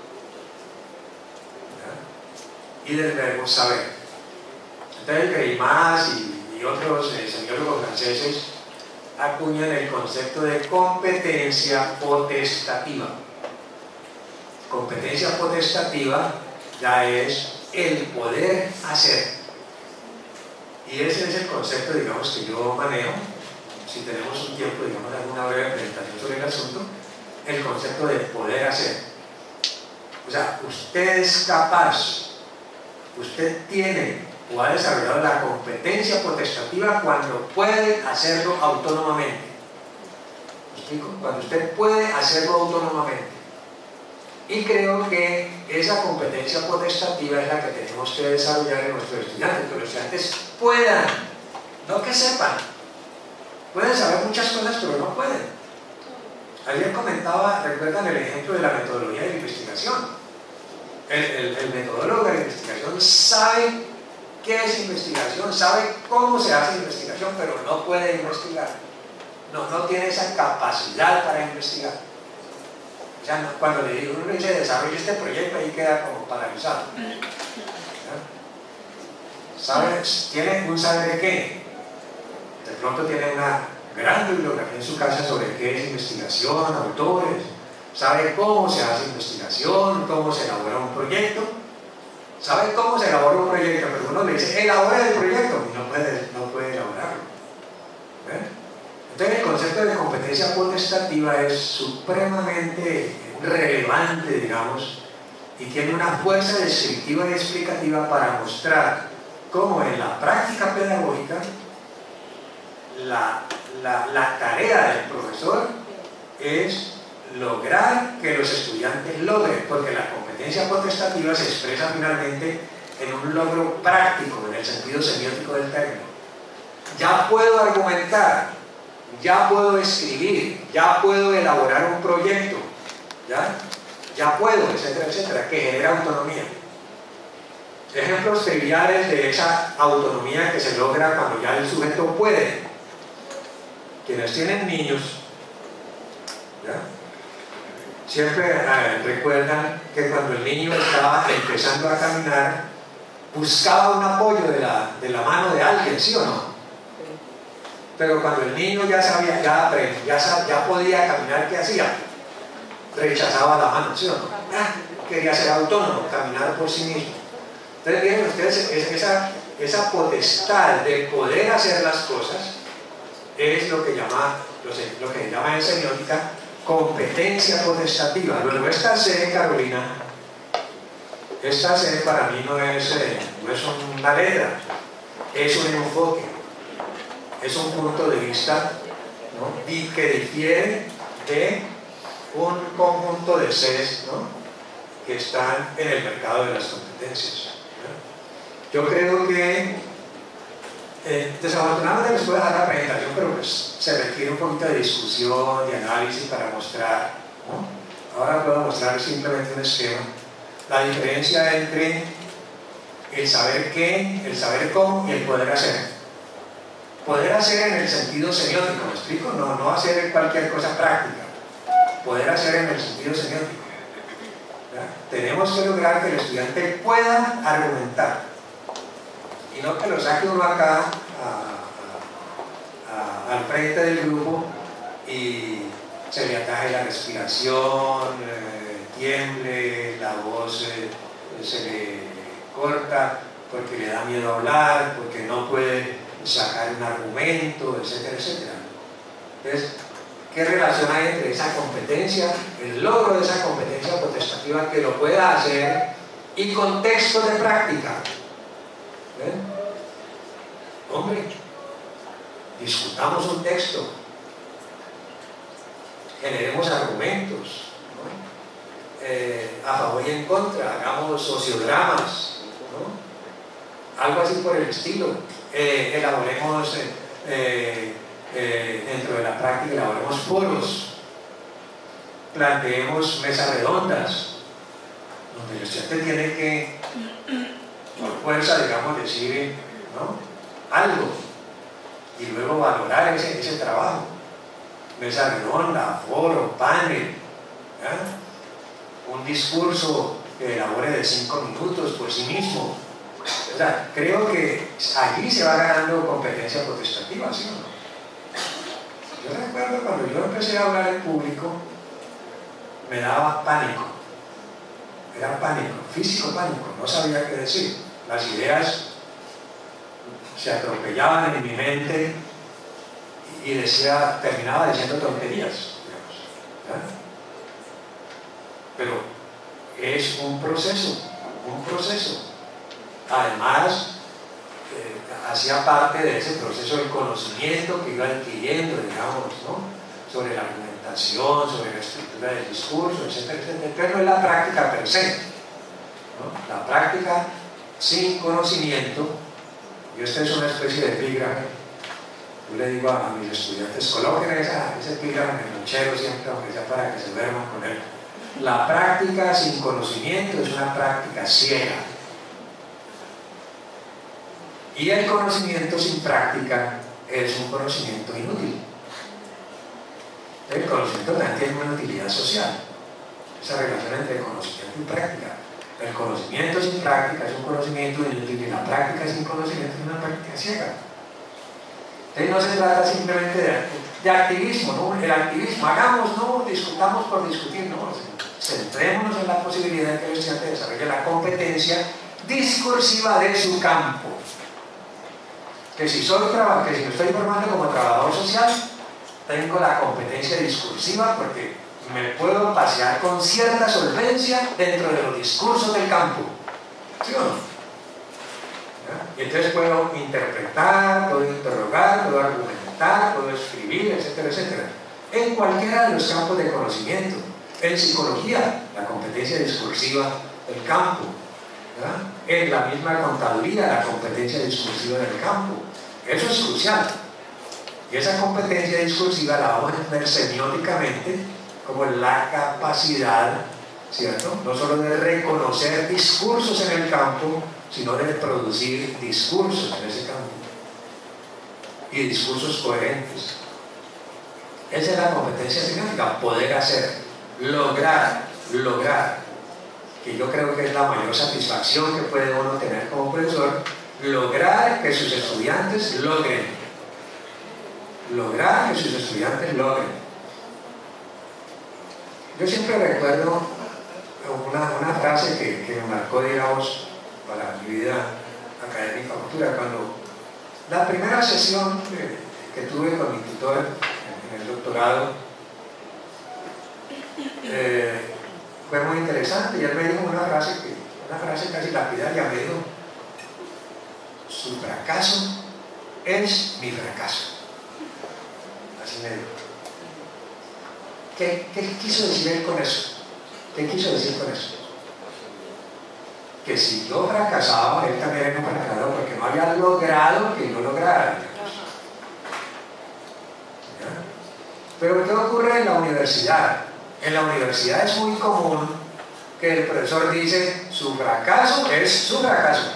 ¿ya?, y del verbo saber. Entonces, Greimas y, y otros eh, semiólogos franceses acuñan el concepto de competencia potestativa. Competencia potestativa ya es el poder hacer. Y ese es el concepto, digamos, que yo manejo. Si tenemos un tiempo, digamos, alguna breve presentación sobre el asunto, el concepto de poder hacer. O sea, usted es capaz, usted tiene o ha desarrollado la competencia potestativa cuando puede hacerlo autónomamente. ¿Me explico? Cuando usted puede hacerlo autónomamente. Y creo que esa competencia potestativa es la que tenemos que desarrollar en nuestros estudiantes, que los estudiantes puedan, no que sepan. Pueden saber muchas cosas, pero no pueden. Ayer comentaba, recuerdan el ejemplo de la metodología de la investigación. El, el, el metodólogo de la investigación sabe qué es investigación, sabe cómo se hace investigación, pero no puede investigar. No, no tiene esa capacidad para investigar. O sea, cuando le digo, uno dice desarrolla este proyecto, ahí queda como paralizado. ¿Sabe? Tiene un saber de qué. De pronto tiene una gran bibliografía en su casa sobre qué es investigación, autores, sabe cómo se hace investigación, cómo se elabora un proyecto, sabe cómo se elabora un proyecto, pero uno le dice, elabora el proyecto, y no puede, no puede elaborarlo. ¿Eh? Entonces el concepto de competencia potestativa es supremamente relevante, digamos, y tiene una fuerza descriptiva y explicativa para mostrar cómo en la práctica pedagógica la, la, la tarea del profesor es lograr que los estudiantes logren, porque la competencia potestativa se expresa finalmente en un logro práctico, en el sentido semiótico del término. Ya puedo argumentar, ya puedo escribir, ya puedo elaborar un proyecto, ¿ya? Ya puedo, etcétera, etcétera, que genera autonomía. Ejemplos triviales de esa autonomía que se logra cuando ya el sujeto puede. Quienes tienen niños, ¿ya?, siempre eh, recuerdan que cuando el niño estaba empezando a caminar, buscaba un apoyo de la, de la mano de alguien, ¿sí o no? Pero cuando el niño ya sabía, ya, ya, ya podía caminar, ¿qué hacía? Rechazaba la mano, ¿sí o no? Ah, quería ser autónomo, caminar por sí mismo. Entonces, miren ustedes, esa, esa potestad de poder hacer las cosas es lo que, llama, lo que se llama en semiótica competencia potestativa. Luego esta C, Carolina, esta C para mí no es, eh, no es una letra, es un enfoque, es un punto de vista, ¿no?, y que difiere de un conjunto de sedes, ¿no?, que están en el mercado de las competencias, ¿no? Yo creo que eh, desafortunadamente les puedo dar la presentación, pero pues se requiere un poquito de discusión, de análisis para mostrar, ¿no? Ahora puedo mostrar simplemente un esquema. La diferencia entre el saber qué, el saber cómo y el poder hacer. Poder hacer en el sentido semiótico, ¿me explico? No, no hacer cualquier cosa práctica. Poder hacer en el sentido semiótico. ¿Ya? Tenemos que lograr que el estudiante pueda argumentar y no que lo saque uno acá a, a, a, al frente del grupo y se le ataje la respiración, eh, tiemble, la voz eh, se le corta porque le da miedo hablar, porque no puede sacar un argumento, etcétera, etcétera. Entonces, ¿qué relación hay entre esa competencia, el logro de esa competencia potestativa que lo pueda hacer y contexto de práctica? ¿Ven? Hombre, discutamos un texto, generemos argumentos, ¿no?, eh, a favor y en contra, hagamos sociodramas, ¿no?, algo así por el estilo. Eh, elaboremos eh, eh, eh, dentro de la práctica, elaboremos foros, planteemos mesas redondas, donde el estudiante tiene que, por fuerza, digamos, decir, ¿no?, algo y luego valorar ese, ese trabajo. Mesa redonda, foro, panel, ¿ya?, un discurso que elabore de cinco minutos por sí mismo. O sea, creo que allí se va ganando competencia potestativa, ¿sí o no? Yo recuerdo cuando yo empecé a hablar en público, me daba pánico. Era pánico, físico pánico, no sabía qué decir. Las ideas se atropellaban en mi mente y decía, terminaba diciendo tonterías, digamos, ¿ya? Pero es un proceso, un proceso. Además, eh, hacía parte de ese proceso de conocimiento que iba adquiriendo, digamos, ¿no?, sobre la argumentación, sobre la estructura del discurso, etcétera, etcétera. Pero no es la práctica per se, ¿no? La práctica sin conocimiento, y esta es una especie de epígrafe. Yo le digo a, a mis estudiantes, coloquen esa, ese epígrafe en el nochero siempre, aunque sea para que se duerman con él. La práctica sin conocimiento es una práctica ciega. Y el conocimiento sin práctica es un conocimiento inútil. El conocimiento también tiene una utilidad social. Esa relación entre conocimiento y práctica. El conocimiento sin práctica es un conocimiento inútil y la práctica sin conocimiento es una práctica ciega. Entonces no se trata simplemente de, de activismo, ¿no? El activismo, hagamos, no discutamos por discutir, no. Centrémonos en la posibilidad de que el estudiante desarrolle la competencia discursiva de su campo. Que si, soy que si me estoy formando como trabajador social, tengo la competencia discursiva porque me puedo pasear con cierta solvencia dentro de los discursos del campo. ¿Sí o no? ¿Ya? Y entonces puedo interpretar, puedo interrogar, puedo argumentar, puedo escribir, etcétera, etcétera. En cualquiera de los campos de conocimiento. En psicología, la competencia discursiva del campo. ¿Ya? En la misma contaduría, la competencia discursiva del campo. Eso es crucial. Y esa competencia discursiva la vamos a entender semióticamente como la capacidad, ¿cierto?, no solo de reconocer discursos en el campo, sino de producir discursos en ese campo. Y discursos coherentes. Esa es la competencia semiótica, poder hacer, lograr, lograr, que yo creo que es la mayor satisfacción que puede uno tener como profesor, lograr que sus estudiantes logren, lograr que sus estudiantes logren. Yo siempre recuerdo una, una frase que, que me marcó, digamos, para mi vida académica futura, cuando la primera sesión que, que tuve con mi tutor en, en el doctorado eh, fue muy interesante, y él me dijo una frase, que, una frase casi lapidaria, me dijo: su fracaso es mi fracaso. Así me dijo. ¿Qué, ¿Qué quiso decir él con eso? ¿Qué quiso decir con eso? Que si yo fracasaba, él también era un fracasado porque no había logrado que yo lograra. ¿Ya? Pero ¿qué ocurre en la universidad? En la universidad es muy común que el profesor dice su fracaso es su fracaso.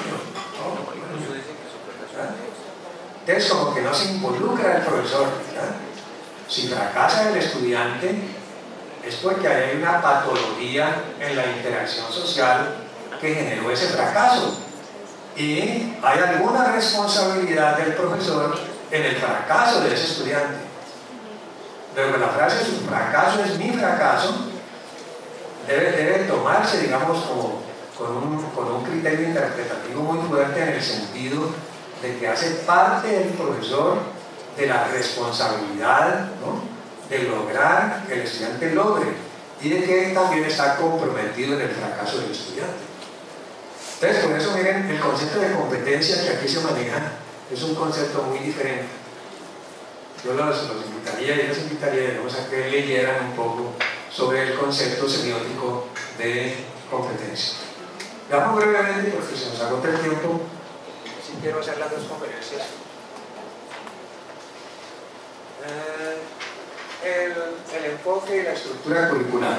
Entonces como que no se involucra el profesor. ¿Ya? Si fracasa el estudiante es porque hay una patología en la interacción social que generó ese fracaso y hay alguna responsabilidad del profesor en el fracaso de ese estudiante. Luego la frase su fracaso es mi fracaso debe, debe tomarse, digamos, como, con, un, con un criterio interpretativo muy fuerte en el sentido de que hace parte del profesor de la responsabilidad, ¿no?, de lograr que el estudiante logre y de que también está comprometido en el fracaso del estudiante. Entonces, por eso miren, el concepto de competencia que aquí se maneja es un concepto muy diferente. Yo los, los invitaría y los invitaría digamos, a que leyeran un poco sobre el concepto semiótico de competencia. Veamos brevemente, porque se nos agota el tiempo, si quiero hacer las dos conferencias. Eh, el, el enfoque y la estructura curricular.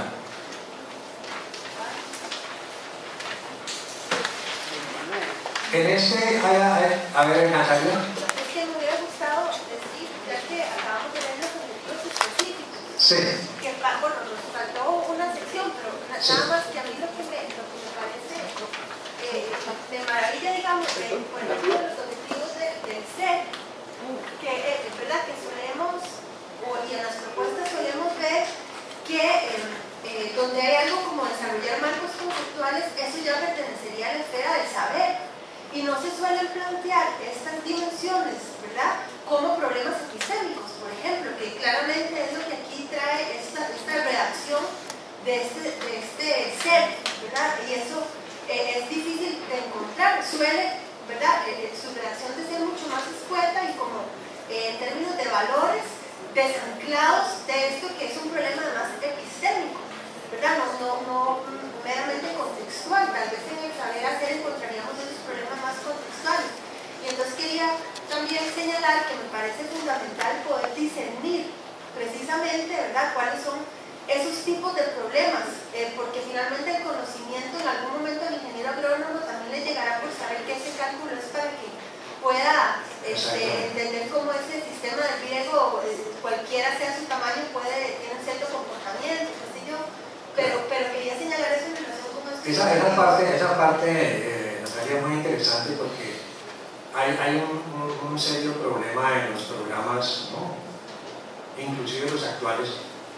En este, a, a, a ver, Natalia. Es que me hubiera gustado decir, ya que acabamos de ver los objetivos específicos. Sí. Que, bueno, nos faltó una sección, pero nada Sí. más que a mí lo que me, lo que me parece eh, de maravilla, digamos, de, por ejemplo, los objetivos de, del ser, que es eh, verdad que solemos, o, y en las propuestas solemos ver que eh, eh, donde hay algo como desarrollar marcos conceptuales, eso ya pertenecería a la esfera del saber. Y no se suelen plantear estas dimensiones, ¿verdad?, como problemas epistémicos, por ejemplo, que claramente es lo que aquí trae esta, esta redacción de este, de este ser, ¿verdad? Y eso eh, es difícil de encontrar, suele, ¿verdad?, eh, su redacción de ser mucho más escueta y como eh, en términos de valores desanclados de esto que es un problema además epistémico, ¿verdad? No, no, no meramente contextual, tal vez en el saber hacer encontraríamos esos problemas más contextuales. Y entonces quería también señalar que me parece fundamental poder discernir precisamente, ¿verdad?, cuáles son esos tipos de problemas, eh, porque finalmente el conocimiento en algún momento al ingeniero agrónomo también le llegará por saber que ese cálculo es para que pueda este, entender cómo ese sistema de riego, eh, cualquiera sea su tamaño, puede, tiene un cierto comportamiento, qué sé yo. Pero, pero quería señalar eso en relación con esto. Esa, esa parte, esa parte eh, Natalia, es muy interesante porque hay, hay un, un, un serio problema en los programas, ¿no?, inclusive los actuales,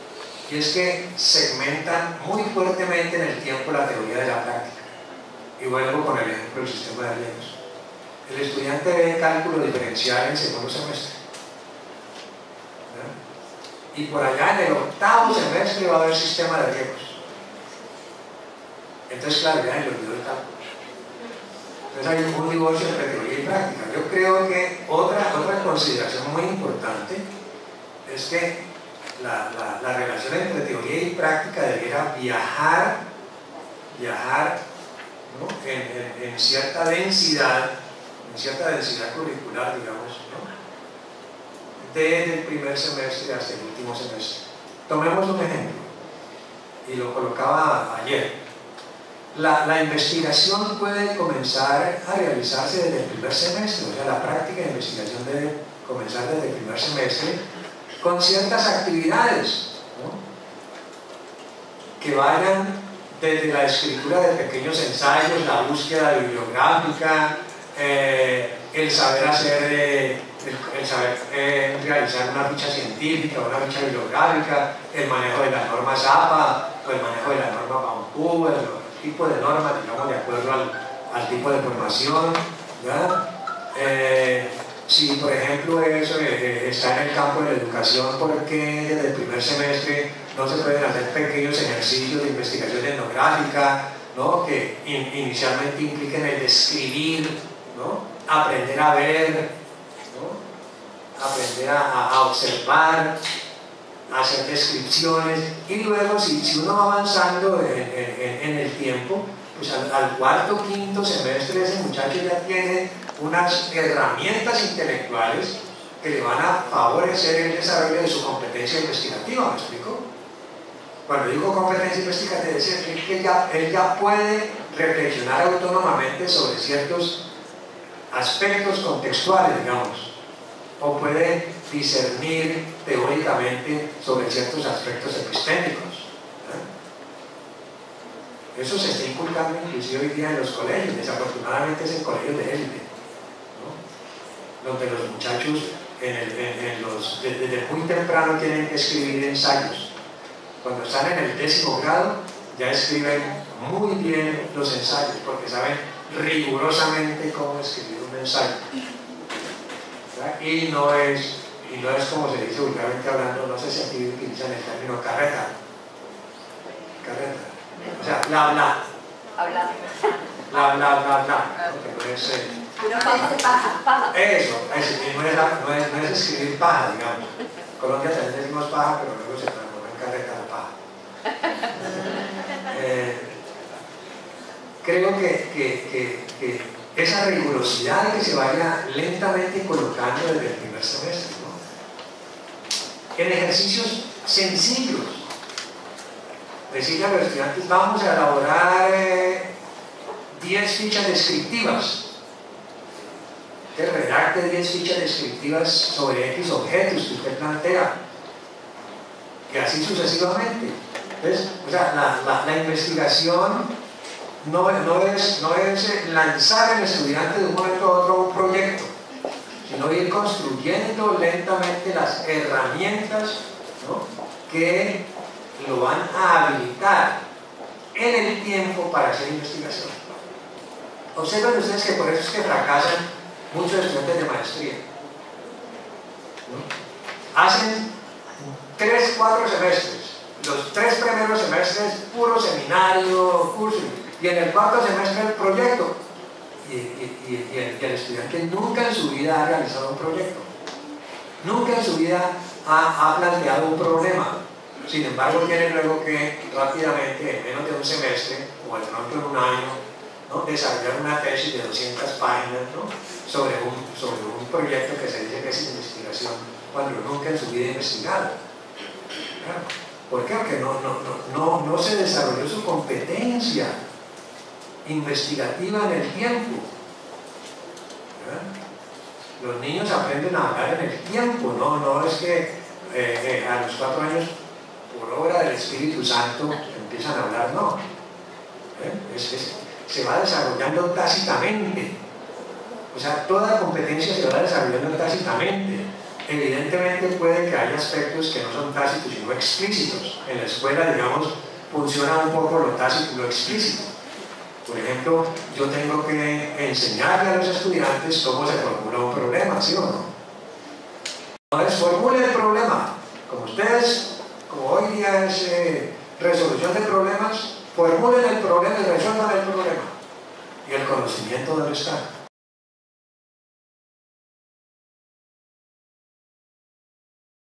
y es que segmentan muy fuertemente en el tiempo la teoría de la práctica. Y vuelvo con el ejemplo del sistema de riegos. El estudiante ve cálculo diferencial en segundo semestre, ¿verdad?, y por allá en el octavo semestre va a haber sistema de riegos. Entonces, claro, ya le olvidó el cálculo. Entonces hay un divorcio entre teoría y práctica. Yo creo que otra, otra consideración muy importante es que la, la, la relación entre teoría y práctica debiera viajar, viajar, ¿no?, en, en, en cierta densidad, en cierta densidad curricular, digamos, ¿no?, desde el primer semestre hasta el último semestre. Tomemos un ejemplo, y lo colocaba ayer. La, la investigación puede comenzar a realizarse desde el primer semestre, o sea, la práctica de investigación debe comenzar desde el primer semestre con ciertas actividades, ¿no?, que vayan desde la escritura de pequeños ensayos, la búsqueda bibliográfica, eh, el saber hacer, eh, el, el saber eh, realizar una ficha científica, una ficha bibliográfica, el manejo de la norma Zappa o el manejo de la norma Vancouver, el tipo de normas, digamos, de acuerdo al, al tipo de formación, ¿verdad? Eh, si por ejemplo eso eh, está en el campo de la educación, ¿por qué desde el primer semestre no se pueden hacer pequeños ejercicios de investigación etnográfica, ¿no?, que in, inicialmente impliquen el describir, ¿no? Aprender a ver, ¿no? Aprender a, a observar, a hacer descripciones, y luego si, si uno va avanzando en, en, en el tiempo, pues al, al cuarto, quinto semestre ese muchacho ya tiene unas herramientas intelectuales que le van a favorecer el desarrollo de su competencia investigativa, ¿me explico? Cuando digo competencia investigativa, es decir, que ya, él ya puede reflexionar autónomamente sobre ciertos aspectos contextuales, digamos, o puede discernir teóricamente sobre ciertos aspectos epistémicos. ¿eh? Eso se está inculcando inclusive hoy día en los colegios, desafortunadamente es en colegios de élite, ¿no? Donde los muchachos en el, en, en los, desde muy temprano tienen que escribir ensayos. Cuando están en el décimo grado ya escriben muy bien los ensayos porque saben rigurosamente cómo escribir un ensayo. ¿verdad? Y no es, y no es como se dice vulgarmente hablando, no sé si aquí utilizan el término carreta. Carreta. O sea, bla bla. Hablando. Bla bla bla bla. ¿no? Que no es, eh, Una paja, paja, paja. Eso, eso no, es, no, es, no es escribir paja, digamos. En Colombia también decimos paja, pero luego se transforma en carreta la paja. Eh, creo que, que, que, que esa rigurosidad de que se vaya lentamente colocando desde el primer semestre, ¿no? En ejercicios sencillos, decirle a los estudiantes, vamos a elaborar diez eh, fichas descriptivas. Que redacte diez fichas descriptivas sobre X objetos que usted plantea, y así sucesivamente. Entonces, o sea, la, la, la investigación no, no, es, no es lanzar al estudiante de un momento a otro un proyecto, sino ir construyendo lentamente las herramientas, ¿no? que lo van a habilitar en el tiempo para hacer investigación. Observen ustedes que por eso es que fracasan muchos estudiantes de maestría, ¿no? Hacen tres, cuatro semestres, los tres primeros semestres puro seminario, curso, y en el cuarto semestre el proyecto, y, y, y, y, el, y el estudiante nunca en su vida ha realizado un proyecto, nunca en su vida ha, ha planteado un problema. Sin embargo, tiene luego que rápidamente, en menos de un semestre o de pronto en un año, ¿no? desarrollar una tesis de doscientas páginas, ¿no? sobre, un, sobre un proyecto que se dice que es investigación cuando nunca en su vida ha investigado. ¿Claro? ¿Por qué? Porque no, no, no, no, no se desarrolló su competencia investigativa en el tiempo. ¿verdad? Los niños aprenden a hablar en el tiempo, no, no es que eh, eh, a los cuatro años, por obra del Espíritu Santo, empiezan a hablar, no. ¿Eh? Es, es, se va desarrollando tácitamente. O sea, toda competencia se va desarrollando tácitamente. Evidentemente puede que haya aspectos que no son tácitos sino explícitos. En la escuela, digamos, funciona un poco lo tácito y lo explícito. Por ejemplo, yo tengo que enseñarle a los estudiantes cómo se formula un problema, ¿sí o no? Entonces, formule el problema. Como ustedes, como hoy día es eh, resolución de problemas, formulen el problema y resuelvan el problema. ¿Y el conocimiento dónde está?